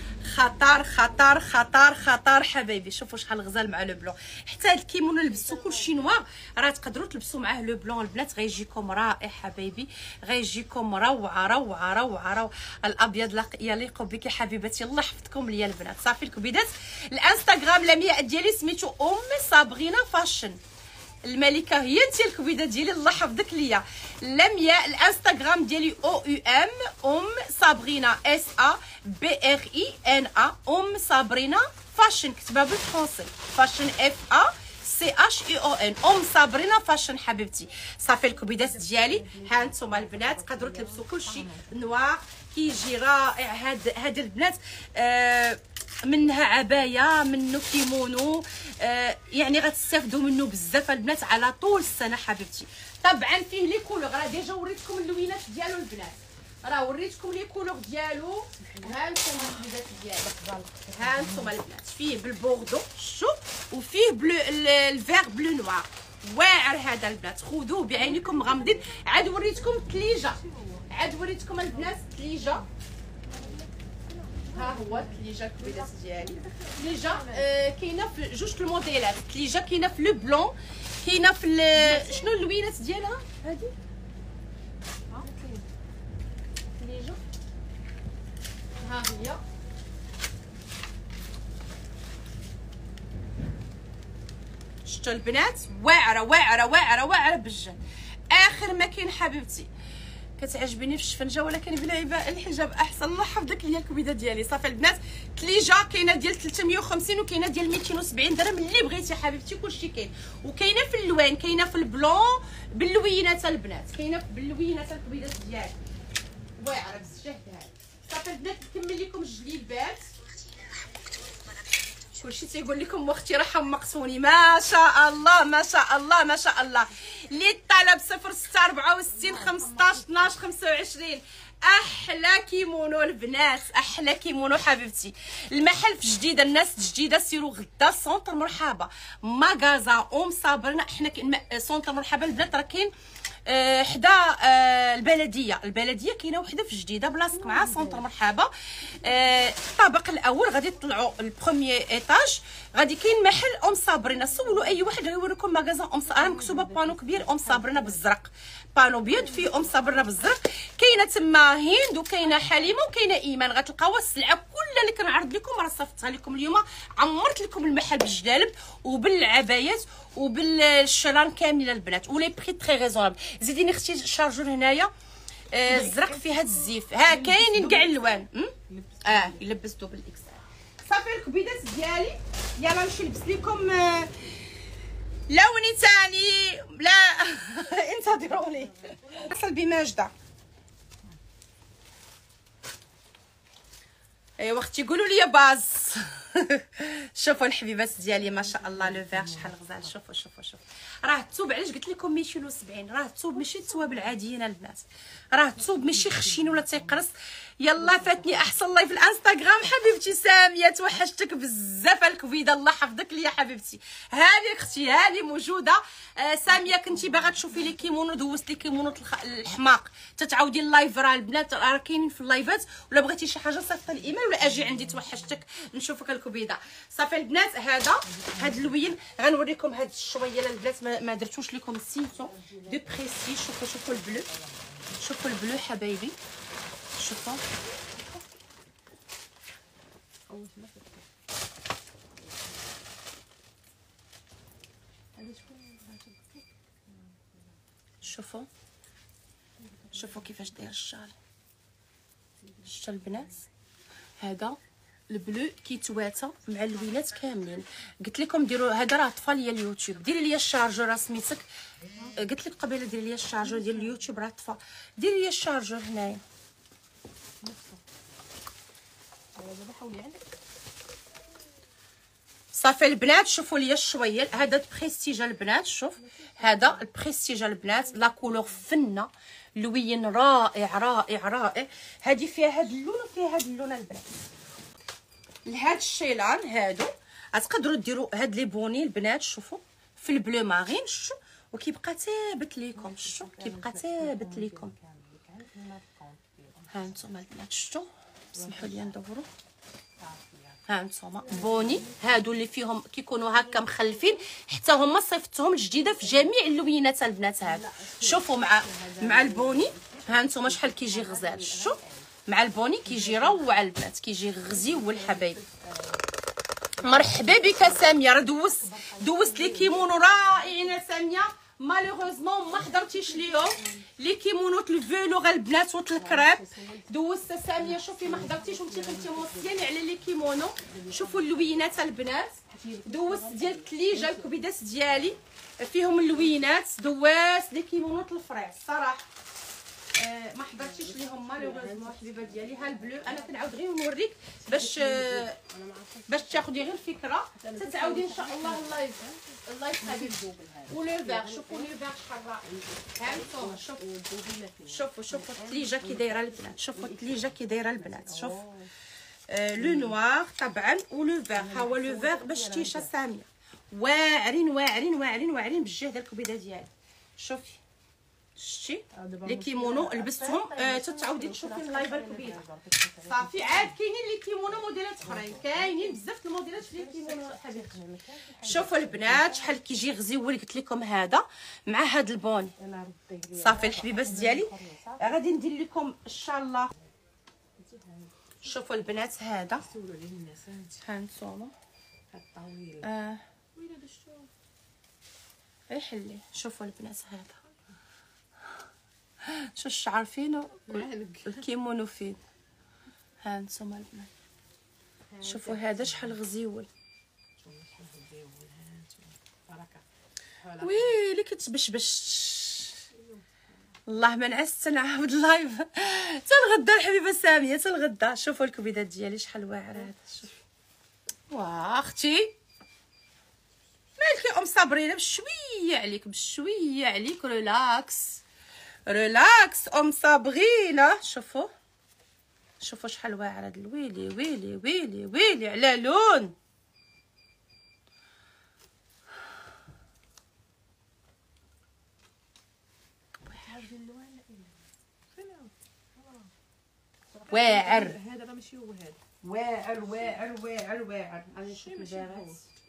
خطر خطر خطر خطر حبايبي. شوفوا شحال غزال مع لو بلون. حتى هاد الكيمونو لبسو كلشي نوار راه تقدروا تلبسوا معاه لو بلون البنات، غيجيكم رائع حبايبي، غيجيكم روعه روعه روعه روعه. الابيض يليق بك حبيبتي، الله يحفظكم ليا البنات. صافي الكبيدات الانستغرام لمياء ديالي سميتو ام صابرينا فاشن. الملكه هي انت الكبيده ديالي، الله يحفظك ليا. لمياء الانستغرام ديالي او يو ام ام صابرينا اس ا بي ار اي ان ا ام صابرينا فاشن، كتبها بالفرنسي فاشن اف ا سي اش اي او ان ام صابرينا فاشن حبيبتي. صافي الكبيدات ديالي ها انتم البنات تقدروا تلبسوا كلشي نوار كيجي رائع. هاد هاد البنات آه منها عبايه منه كيمونو آه يعني غتستافدوا منه بزاف البنات على طول السنه حبيبتي. طبعا فيه لي كولور، راه ديجا وريتكم اللوينات ديالو البنات، راه وريتكم لي كولور ديالو. ها انتم البنات ديالو، ها انتم البنات فيه بالبوردو شو وفيه بلو الفير بلو نوار. واعر هذا البنات، خذوه بعينكم مغمضين. عاد وريتكم التليجه، عاد وريتكم البنات التليجه. ها هو التليجه الكبيدات ديالي. التليجه آه كاينه في جوج الموديلات. التليجه كاينه في لو بلون، كاينه في شنو اللوينات ديالها هذه. ها التليجه ها هي شفتوا البنات واعره واعره واعره واعره بالجن. اخر ما كاين حبيبتي. كتعجبني في الشفنجه ولكن بالعباء الحجاب احسن، الله يحفظك ليا الكبيده ديالي. صافي البنات تليجه كاينه ديال ثلاثمية وخمسين وكاينه ديال ميتين وسبعين درهم اللي بغيتي حبيبتي كلشي كاين. وكاينه في الالوان، كاينه في البلون باللوينات البنات، كاينه باللوينات الكبيدات ديالي واعره بزاف. هذه صافي البنات نكمل لكم الجليبات. كلشي تيقول لكم واختي راه حمقتوني. ما شاء الله ما شاء الله ما شاء الله. اللي الطلب صفر ستة أربعة وستين خمسطاش اثناش خمسة وعشرين. احلى كيمونو البنات، احلى كيمونو حبيبتي. المحل في جديده، الناس جديده سيروا غدا سونتر مرحبا ماغازا ام صابرنا. حنا سونتر مرحبا البنات راه كاين أه حدا أه البلديه، البلديه كاينه وحده في جديده بلاصتك مع سونتر مرحبا. أه الطابق الاول غادي تطلعوا البروميي ايطاج، غادي كاين محل ام صابرينا. سولوا اي واحد غيوريكم ماغازا ام صابرينا، مكتوبه بانو كبير ام صابرينا بالزرق، بانو بيض فيه ام صابرينا بالزرق. كاينه تما هند وكاينه حليمه وكاينه ايمان. غتلقاو السلعه كلها اللي كنعرض لكم راه صيفطتها لكم اليوم. عمرت لكم المحل بالجلالب وبالعبايات وبالشلان كامله البنات، ولي بري تري ريزونابل. زيديني اختي الشارجور هنايا آه الزرق فيه هاد الزيف. ها كاينين كاع الالوان. اه يلبس دوبل اكس. صافي الكبيدات ديالي يلا نمشي نلبس لكم آه لوني ثاني. لا انتظروني اتصل بماجده. ايوا اختي قولوا لي باز. شوفوا الحبيبات ديالي ما شاء الله لو فيغ شحال غزال. شوفوا شوفوا شوفوا راه الثوب، علاش قلت لكم ميتين وسبعين، راه الثوب ماشي الثواب العاديين البنات، راه الثوب ماشي خشين ولا تيقرص. يلا فاتني احسن لايف الانستغرام حبيبتي ساميه، توحشتك بزاف الكبيده، الله يحفظك ليا حبيبتي. هذه اختي هذه موجوده. آه ساميه كنتي باغا تشوفي لي كيمونو، دوزت لي كيمونو الحماق، تتعاودي اللايف راه البنات راه كاينين في اللايفات. ولا بغيتي شي حاجه صيفط الايميل ولا اجي عندي، توحشتك نشوفك الكبيده. صافي البنات هذا هاد اللوين غنوريكم هاد شويه البنات ما, ما درتوش لكم سيمتون دو بريسي. شوفوا شوفوا البلو، شوفوا البلو حبايبي، شوفوا شوفوا شوفوا كيفاش داير الشال. شتا البنات هذا البلو كيتواتى مع اللوينات كاملين. قلت لكم ديروا هذا راه طفى ليا اليوتيوب. ديري ليا الشارجور راه سميتك. قلت لك قبيله ديري ليا الشارجور ديال اليوتيوب راه طفى. ديري ليا الشارجور هنايا. صافي البنات شوفوا ليا شويه. هذا بريستيج البنات. شوف هذا البريستيج البنات. لا كولور فنه لوين رائع رائع رائع. هذه فيها هذا اللون وفيها هذا اللون البنات. لهاد الشيلان هادو غتقدروا ديروا هاد لي بوني البنات. شوفوا في البلو مارين شو وكيبقى ثابت ليكم. شو كيبقى ثابت ليكم. ها انتم البنات شفتوا. سمحوا لي ندوروا. ها انتم بوني هادو اللي فيهم كيكونوا هكا مخلفين حتى هما صيفطتهم جديده في جميع اللوينات البنات. هادو شوفوا مع مع البوني. ها انتم شحال كيجي غزال. شوف مع البوني كيجي روع البنات. كيجي غزيول الحبايب. مرحبا بك ساميه. راه دوزت دوزت لي كيمونو رائعين ساميه. مالوغوزمون ما حضرتيش ليهم لي كيمونوت الفيلوغ البنات وت الكريب. دوزت ساميه شوفي ما حضرتيش وانتي كنتي موصياني على لي كيمونو. شوفوا اللوينات البنات. دوزت ديال الثليجه الكبيدات ديالي فيهم اللوينات. دوزت لي كيمونوت الفريس صراحه. آه ما حضرتيش ليهم مالوغوزمون حبيبه ديالي. ها البلو انا كنعاود غير نوريك باش آه باش تاخدي غير الفكره. تتعاودي ان شاء الله اللايف اللايف حبيبي. ولو فيغ شوفوا لو فيغ شحال رائع. ها انتم شوفوا شوفوا شوفوا الثليجه كي دايره البنات. شوفوا الثليجه كي دايره البنات. شوف آه لو نوار طبعا ولو فيغ. ها هو لو فيغ باش تيشه ساميه. واعرين واعرين واعرين واعرين بالجهد الكبيده ديالي. شوفي شتي لي كيمونو لبستهم. آه تتعاودي تشوفي اللايف الكبيره. صافي عاد كاينين لي كيمونو موديلات اخرين. كاينين بزاف الموديلات في لي كيمونو حبيبتي. شوفوا البنات شحال كيجي غزيول. قلت لكم هذا مع هذا البوني. صافي الحبيبات ديالي غادي ندير لكم ان شاء الله. شوفوا البنات هذا ها نتوما اه يحلي. شوفوا البنات هذا شو الشعر فينو الكيمونو فين. ها نتوما البنات شوفوا هذا شحال غزيول. ويلي كتبشبش. الله ما نعس نعاود اللايف حتى الغدا الحبيبه ساميه حتى الغدا. شوفوا الكبيدات ديالي شحال واعره هذا. شوف واه اختي مالك يا ام صابرينه بشويه عليك بشويه عليك. ريلاكس ريلاكس ام صابرينه. شوفوا شوفوا شحال واعر هاد الويلي ويلي ويلي ويلي على لون. واعر هذا راه ماشي هو هذا. واعر واعر واعر واعر. غادي نشوف البارات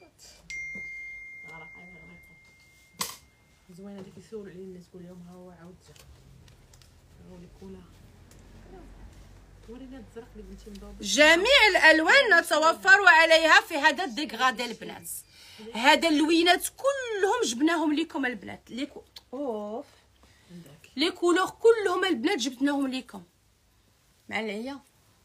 زوينه ديك يسولوا عليه الناس تقول لهم ها هو عاود جا. هو اللي كولا ورينا الزرق اللي بنتي مضوبه. جميع الالوان نتوفر عليها في هذا الديغرادي البنات. هذا اللوينات كلهم جبناهم لكم البنات. لي كو... اوف لي كولور كلهم البنات جبناهم لكم مع العيا.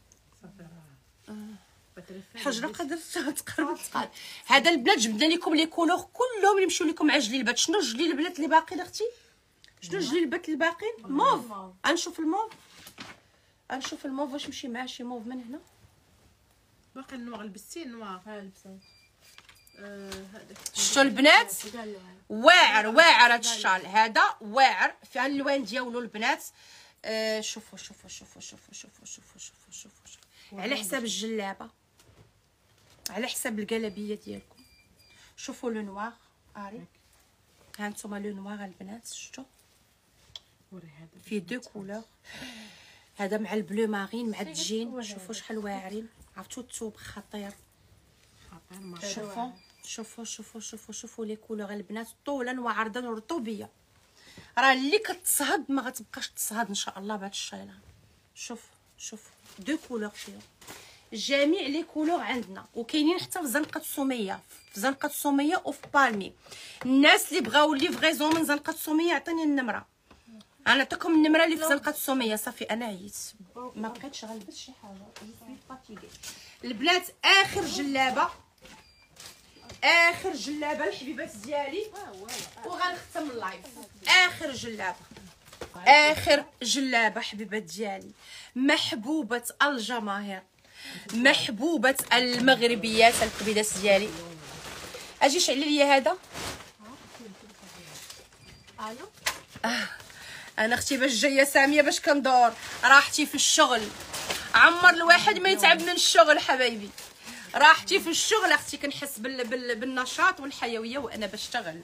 حجره قدرت تقرب تقال. هذا البنات جبنا لكم لي كولور كلهم اللي مشاو لكم على جليلبات. شنو الجليلبات اللي باقيين اختي؟ شنو الجليلبات اللي باقيين؟ موف. غنشوف الموف غنشوف الموف واش مشي معاه شي موف من هنا. باقي النوار لبستي النوار. ها لبسات. هذاك شفتوا البنات واعر واعر هذا الشال. هذا واعر فيها الالوان ديالو البنات. آه شوفوا شوفوا شوفوا شوفوا شوفوا شوفوا شوفوا شوفوا شوفوا على حساب الجلابه على حساب القلبيه ديالكم. شوفوا لو نوار اري. ها انتما لو نوار البنات شفتوا فيه دو كولور. هذا مع البلو مارين مع الجين. شوفوا شحال واعرين. عرفتوا الثوب خطير. شوفوا شوفوا شوفوا شوفوا شوفوا لي كولور البنات طولا وعرضا ورطوبيه. راه اللي كتصهد ما غتبقاش تصهد ان شاء الله بهذا الشيلان. شوف شوف دو كولور فيهم. جميع لي كولور عندنا، وكاينين حتى في زنقه سميه، في زنقه سميه وفي بالمي. الناس اللي بغاو ليفغيزون من زنقه سميه عطيني النمره، انا نعطيكم النمره اللي في زنقه سميه. صافي انا عييت ما بقيتش غنلبس شي حاجه. البنات اخر جلابه، اخر جلابه الحبيبات ديالي وغنختم اللايف. اخر جلابه، اخر جلابه حبيبات ديالي، محبوبه الجماهير، محبوبه المغربيات الحبيبات ديالي. اجي شعلي لي هذا. الو آه. انا اختي باش جايه ساميه باش كندور، راحتي في الشغل. عمر الواحد ما يتعب من الشغل حبايبي، راحتي في الشغل اختي. كنحس بال... بال... بالنشاط والحيويه وانا بشتغل.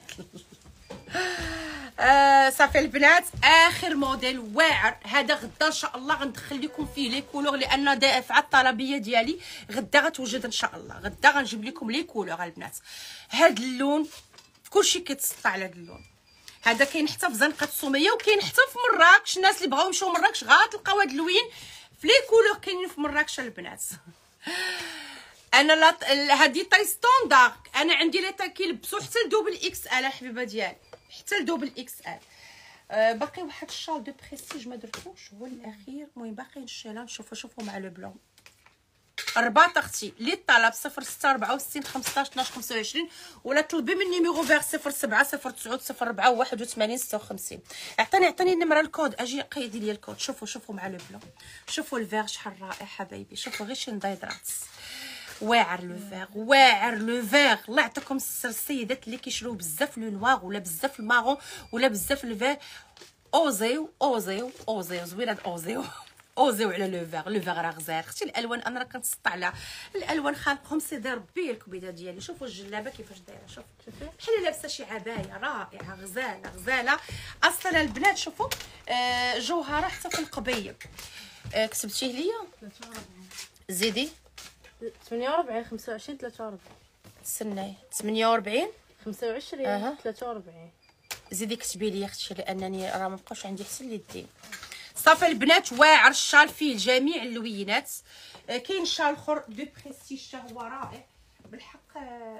آه صافي البنات اخر موديل واعر هذا. غدا ان شاء الله غندخل لكم فيه لي كولور، لان دافعه الطلبيه ديالي غدا غتوجد ان شاء الله. غدا غنجيب لكم لي كولور البنات. هذا اللون كلشي كيتسطى على هذا اللون. هذا كاين حتى في زنقه سميه وكاين حتى في مراكش. الناس اللي بغاو يمشيو مراكش غتلقاو هاد اللوين في لي كولور كاينين في مراكش البنات. انا لا هادي طاي ستوندار، انا عندي لي تا كيلبسوا حتى لدوبل اكس ال حبيبه ديالي، حتى لدوبل اكس ال. أه باقي واحد الشال دو بريستيج ما درتوش هو الاخير. المهم باقي نشيلها نشوفوا شوفوا مع لو بلون. الرباط اختي اللي الطلب صفر ستة أربعة وستين خمسطاش اثناش خمسة وعشرين، ولا طلبي من نيميرو فيغ صفر سبعة صفر تسعة صفر أربعة واحد وثمانين ستة وخمسين. عطيني عطيني النمره الكود. اجي قيدي لي الكود. شوفوا شوفوا مع لو بلون، شوفوا الفيغ شحال رائع حبايبي. شوفوا غير شي نضيضرات واعر لو فيغ، واعر لو فيغ. الله يعطيكم السر السيدات اللي كيشريو بزاف لو نوار ولا بزاف المارون ولا بزاف الفيغ. اوزيو اوزيو اوزيو زوينه. اوزيو اوزيو على لو فيغ. لو فيغ راه غزال اختي. الالوان انا راه كنتسطع على الالوان خالقهم سيدي ربي الكبيده ديالي. شوفوا الجلابه كيفاش دايره، شوف بحال لابسه شي عبايه رائعه غزاله غزاله اصلا البنات. شوفوا آه جوهره حتى في القبيه. آه كتبتيه ليا زيدي ثمانية وأربعين خمسة وعشرين ثلاثة وأربعين. استناي ثمانية وأربعين خمسة وعشرين أه. ثلاثة وأربعين. زيدي كتبي لي اختي لانني راه ما بقاوش عندي حتى اليدين. صافي البنات واعر الشال فيه جميع اللوينات. آه كاين شال اخر دو بريستيج حتى هو رائع بالحق. آه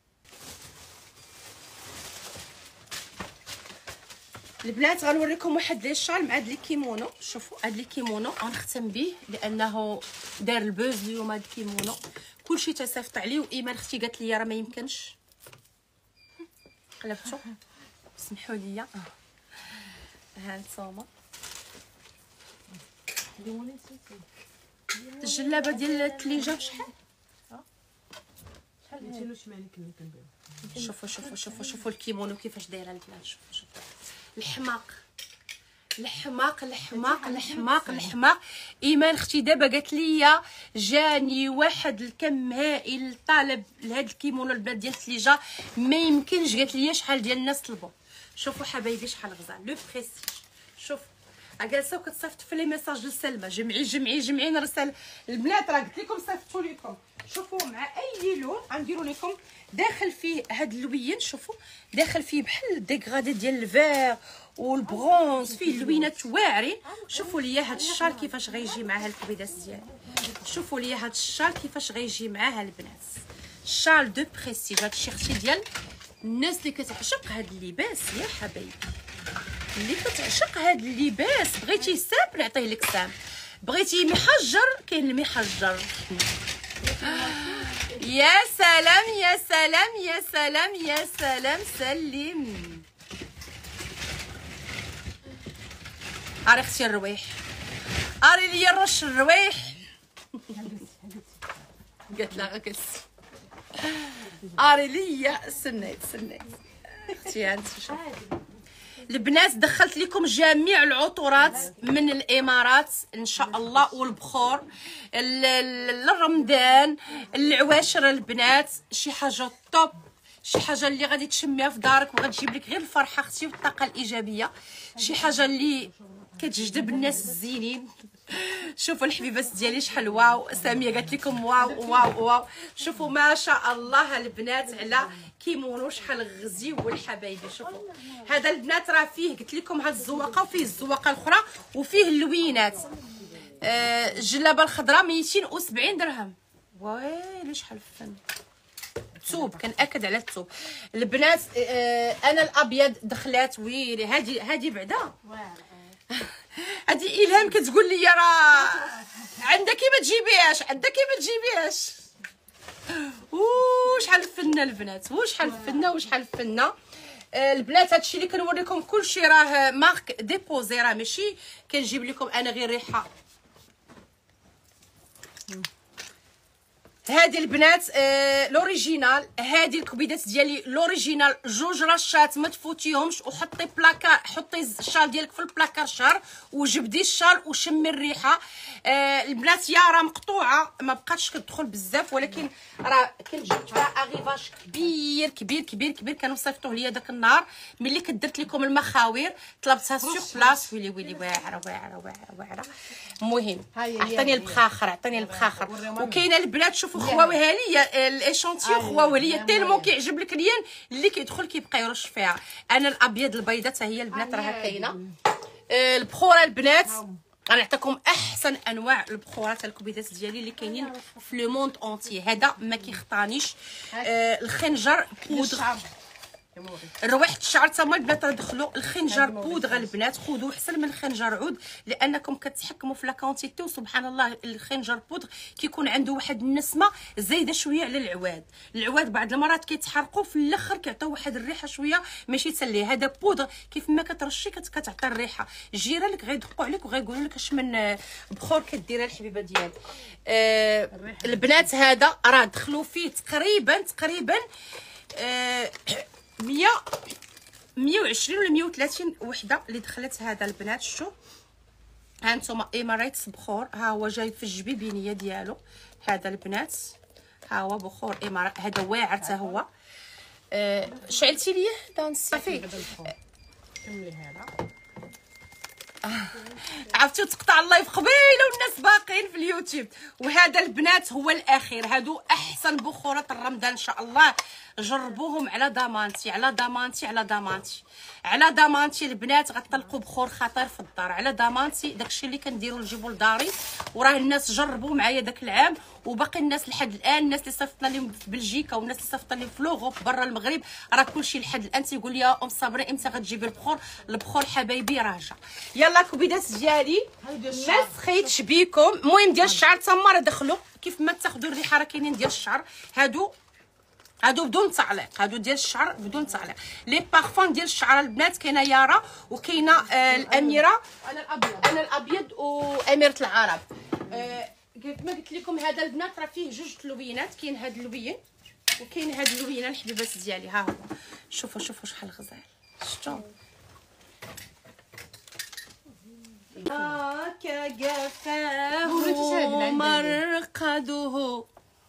البنات غنوريكم واحد لي شال مع هاد لي كيمونو. شوفوا هاد لي كيمونو غنختم به لانه دار البوز اليوم. هاد الكيمونو كلشي تصيفط عليه، وايمان اختي قالت لي راه ما يمكنش قلبتو. سمحوا لي ها انتما الجلابه ديال الثليجه بشحال. شوفوا شوفوا شوفوا شوفوا الكيمونو كيفاش دايره البنات. شوفوا شوفوا الحماق الحماق الحماق الحماق الحماق. ايمان اختي دابا قالت لي جاني واحد الكم هائل طالب لهاد الكيمونو البنات ديال الثليجه ما يمكنش. قالت لي شحال ديال الناس طلبوا. شوفوا حبايبي شحال غزال لو بريستيج. شوف جالسه وكتصيفط في لي ميساج لسلمى جمعي جمعي جمعي نرسل. البنات راه قلت لكم صيفطوا لكم. شوفوا مع اي لون غنديروا لكم داخل فيه هاد اللوين. شوفوا داخل فيه بحال ديغرادي ديال الفير والبرونز، فيه اللوينات واعرين. شوفوا لي هاد الشال كيفاش غيجي معها الكبيدات ديالي. شوفوا لي هاد الشال كيفاش غيجي معها البنات. شال دو بريستيج. هاد الشيء اختي ديال الناس اللي كتعشق هاد اللباس يا حبايبي، اللي كتعشق هاد اللباس. بغيتي سامبل نعطيه لك سامبل، بغيتي محجر كاين المحجر. يا سلام يا سلام يا سلام يا سلام سلم. اري اختي الرويح، اري لي الرش الرويح. قالت لها غكس اري لي. سنيت سنيت اختي هانت. البنات دخلت لكم جميع العطورات من الامارات ان شاء الله، والبخور لرمضان العواشر البنات. شي حاجه طوب، شي حاجه اللي غادي تشميها في دارك وغتجيب لك غير الفرحه اختي والطاقه الايجابيه. شي حاجه اللي كتجذب الناس الزينين. شوفوا الحبيبات ديالي شحال واو. ساميه قالت لكم واو واو واو. شوفوا ما شاء الله البنات على كيمونو شحال غزيو الحبايبي. شوفوا هذا البنات راه فيه قلت لكم هاد الزواقه وفيه الزواقه الاخرى وفيه اللوينات. آه الجلابه الخضراء ميتين وسبعين درهم. ويلي شحال فن الثوب، كنأكد على الثوب البنات. آه انا الابيض دخلات. ويلي هادي هادي بعدا هادي الهام كتقول لي راه عندك ما تجيبيهاش، عندك ما تجيبيهاش. وشحال فنه البنات، وشحال فنه وشحال فنه آه البنات. هادشي اللي كنوريكم كلشي راه مارك ديبوزي، راه ماشي كنجيب لكم انا غير ريحه. هادي البنات آه لوريجينال، هادي الكبيدات ديالي لوريجينال، جوج رشات ما تفوتيهمش. وحطي بلاكار، حطي الشال ديالك في البلاكار شهر وجبدي الشال وشمي الريحه. آه البنات يا راه مقطوعه ما بقاتش كتدخل بزاف، ولكن راه كنت جبت فيها اغيفاج كبير كبير كبير كبير. كانوا صيفطوه ليا داك النهار ملي كدرت لكم المخاوير، طلبتها سيغ بلاص. ويلي ويلي واعره واعره واعره واعره. المهم عطيني البخاخر، عطيني البخاخر. وكاينه البنات شوفوا خواويها ليا الاشونتيو، خواوه ليا تيلمون كيعجب الكليان اللي كيدخل كيبقى يرش فيها. انا الابيض البيضه حتى هي البنات راه كاينه. البخوره البنات غنعطيكم احسن انواع البخورات الكبيدات ديالي اللي كاينين في لو موند اونتي. هذا ما كيخطانيش. آه الخنجر بودغ، رويحه الشعر تما البنات دخلوا الخنجر بودغ البنات، خذوه احسن من خنجر عود لانكم كتحكموا في لا كونتيتي. وسبحان الله الخنجر بودغ كيكون عنده واحد النسمه زايده شويه على العواد. العواد بعض المرات كيتحرقوا في الاخر كيعطيو واحد الريحه شويه ماشي تسليه. هذا بودغ كيف ما كترشي كتعطي الريحه. جيرانك غيدقوا عليك وغيقولوا لك اش من بخور كديرها الحبيبه ديالي. آه البنات هذا راه دخلوا فيه تقريبا تقريبا آه مية مية وعشرين ولا مية وثلاثين وحده اللي دخلت. هذا البنات شو ها نتوما ايماريتس بخور، ها هو جاي في الجبيبينيه ديالو. هذا البنات ها هو بخور امارات، هذا واعر حتى هو. أه شعلتي ليه هذا صافي كملي هذا. عرفتوا تقطع اللايف قبيله والناس باقيين في اليوتيوب. وهذا البنات هو الاخير. هادو احسن بخورات رمضان ان شاء الله، جربوهم على ضمانتي على ضمانتي على ضمانتي على ضمانتي البنات. غتطلقوا بخور خطير في الدار على ضمانتي. داكشي اللي كنديروا نجيبوا لداري، وراه الناس جربوا معايا داك العام وباقي الناس لحد الان. الناس اللي صيفطنا لهم في بلجيكا والناس اللي صيفطنا لهم في لوغوب برا المغرب، راه كلشي لحد الان تيقول لي ام صابرين امتى غتجيبي البخور؟ البخور حبايبي راجع. يلا كبيدات ديالي ما سخيتش بيكم. المهم ديال الشعر تما راه دخلوا كيف ما تاخذوا الريحه، راه كاينين ديال الشعر. هادو هادو بدون تعليق، هادو ديال الشعر بدون تعليق. لي بارفون ديال الشعر البنات كاينه يارا وكاينه آه الاميره. انا الابيض انا الابيض واميره العرب. آه كيف ما قلت لكم هذا البنات راه فيه جوج لوينات. كاين هاد اللوين وكاين هاد اللوينه الحبيبات ديالي. ها هو شوفوا شوفوا شحال غزال. شفتوا هاكا قفاه مرقده.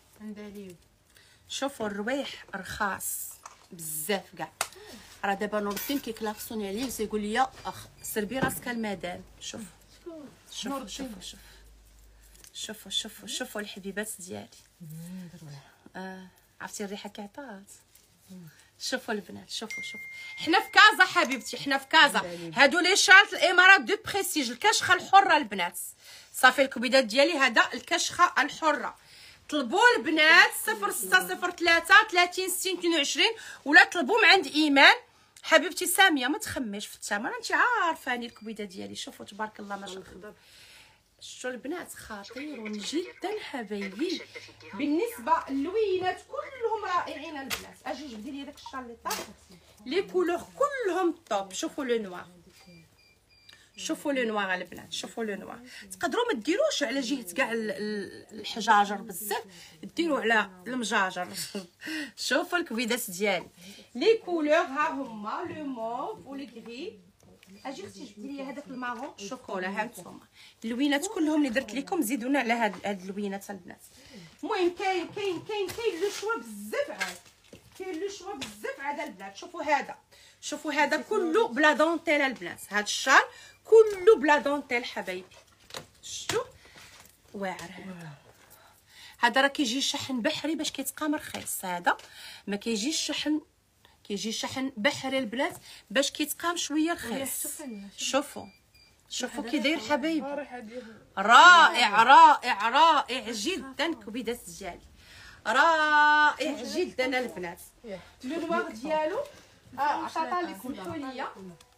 شوفوا الروايح رخاص بزاف كاع. راه دابا نور الدين كيكلاكسوني عليا وتيقول لي اخ سربي راسك المدام. شوف شوفوا شوفوا شوف شوفوا شوفوا شوفوا الحبيبات ديالي. اه عرفتي الريحه كيعطات. شوفوا البنات شوفوا شوفوا حنا في كازا حبيبتي، حنا في كازا. هادو لي شارت الامارات دو بريستيج الكشخه الحره البنات. صافي الكبيدات ديالي هذا الكشخه الحره. طلبوا البنات صفر ستة صفر ثلاثة ثلاثين ستين اثنين وعشرين ولا طلبوا من عند ايمان حبيبتي ساميه. ما تخميش في الثمن، انت عارفاني الكبيده ديالي. شوفوا تبارك الله ما شاء الله. شفتوا البنات خطير جدا حبايبي. بالنسبه للوينات كلهم رائعين البنات. اجي جبدي لي داك الشال اللي طاح. لي كولور كلهم طوب. شوفوا لو نوار، شوفوا لو نوار البنات، شوفوا لو نوار. تقدروا ما ديروش على جهه كاع الحجاجر بزاف، ديروا على المجاجر. شوفوا الكبيدات ديالي لي كولور ها هما لو موف ولي كري. اجي اختي جبدي لي هذاك المارون شوكولا. ها نتوما اللوينات كلهم اللي درت لكم زيدونا على هاد هاد اللوينات البنات. المهم كاين كاين كاين كاين لو شوا بزاف عاد، كاين لو شوا بزاف عاد البنات. شوفوا هذا شوفوا هذا كله بلا دونتيل البنات. هاد الشال كله بلا دونتيل حبايبي. شفتوا واعر هذا. هذا راه كيجي شحن بحري باش كيتقام رخيص. هذا ما كيجيش شحن، كيجي شحن بحري البنات باش كيتقام شويه رخيص. شوفوا شوفوا كي داير حبايبي، الريحه ديال رائع رائع رائع جدا كبيدات ديالي، رائع جدا البنات. لو نوار ديالو اه عطاطا لكم حوليه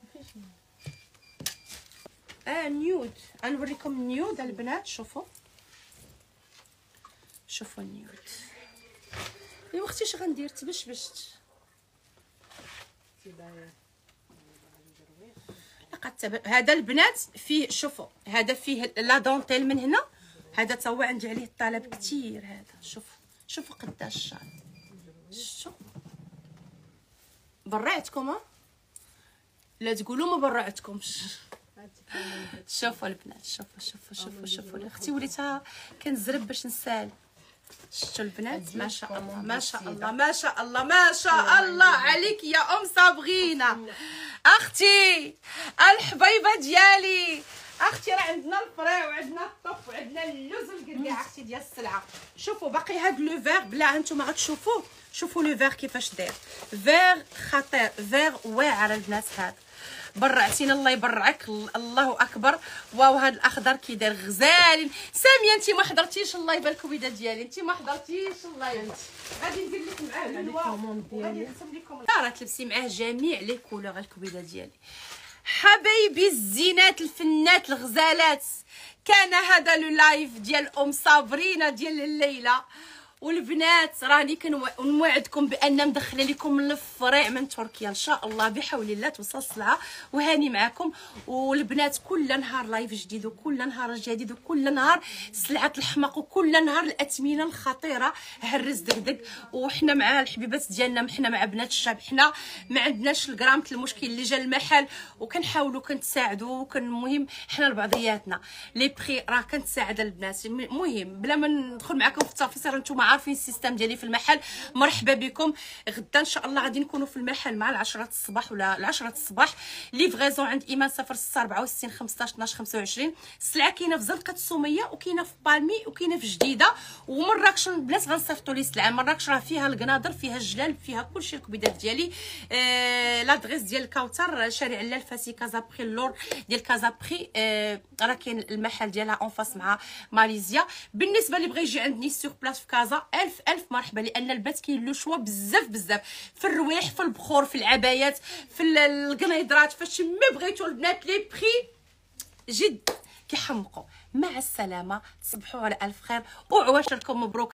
اه نيود. غنوريكم النيود البنات. شوفوا شوفوا النيود. يا اختي اش غندير؟ تبشبشت لقد. هذا البنات فيه، شوفوا هذا فيه لا دونتيل من هنا، هذا تا هو عندي عليه الطلب كثير. هذا شوفوا شوفوا قداش الشعر. شفتوا برعتكم؟ ها لا تقولوا ما برعتكمش. شوفوا البنات، شوفوا شوفوا شوفوا شوفوا اختي وليتها كنزرب باش نسال. شفتوا البنات؟ ما شاء الله ما شاء الله ما شاء الله ما شاء الله عليك يا ام صابغينه اختي الحبيبه ديالي. اختي راه عندنا الفري وعندنا الطف وعندنا اللوز والقرقاع اختي ديال السلعه. شوفوا باقي هاد لو فيغ بلا هانتوما غتشوفوه. شوفوا لو فيغ كيفاش داير، فيغ خطير، فيغ واعر البنات. هذا برعتينا الله يبرعك، الله اكبر. واو هذا الاخضر كي داير غزال. ساميه انت ما حضرتيش الله يبارك الكبيده ديالي، انت ما حضرتيش الله يبارك. غادي ندير لك معاه الواو وغادي نرسم لكم. راه تلبسي معاه جميع لي كولور الكبيده ديالي. حبايبي الزينات الفنات الغزالات، كان هذا لو لايف ديال ام صابرينه ديال الليله. والبنات راني كنوعدكم بان مدخله لكم الفريع من تركيا ان شاء الله بحول الله توصل السلعه. وهاني معكم. والبنات كل نهار لايف جديد، وكل نهار جديد، وكل نهار سلعه الحمق، وكل نهار الاثمنه الخطيره هرز دقدق. وحنا مع الحبيبات ديالنا، حنا مع بنات الشعب، حنا ما عندناش الكرامه المشكل اللي جا المحل، وكنحاولوا كنتساعدوا. وكان المهم حنا لبعضياتنا لي بري راه كنتساعد البنات. المهم بلا ما ندخل معكم في التفاصيل، نتوما عارفين السيستم ديالي في المحل. مرحبا بكم. غدا ان شاء الله غادي نكونوا في المحل مع العشرة الصباح ولا العشرة الصباح. ليفغيزون عند ايمان صفر ستة أربعة وستين خمسطاش اثناش خمسة وعشرين. السلعه كاينه في زنقه السوميه، وكاينه في بالمي، وكاينه في جديده، ومراكش. البنات غنصيفطوا لي السلعه. مراكش راه فيها القناضر، فيها الجلال، فيها كلشي الكبيدات ديالي. آه لادريس ديال الكوثر شارع لالفاسي كازابري اللور ديال كازابري. آه راه كاين المحل ديالها اون فاس مع ماليزيا. بالنسبه اللي بغى يجي عندني سور بلاص في كازا، الف الف مرحبا، لان البنات كاين لو شوا بزاف بزاف في الروايح، في البخور، في العبايات، في القنيدرات، فاش ما بغيتو البنات لي بري جد كيحمقوا. مع السلامه، تصبحوا على الف خير، وعواشركم مبروك.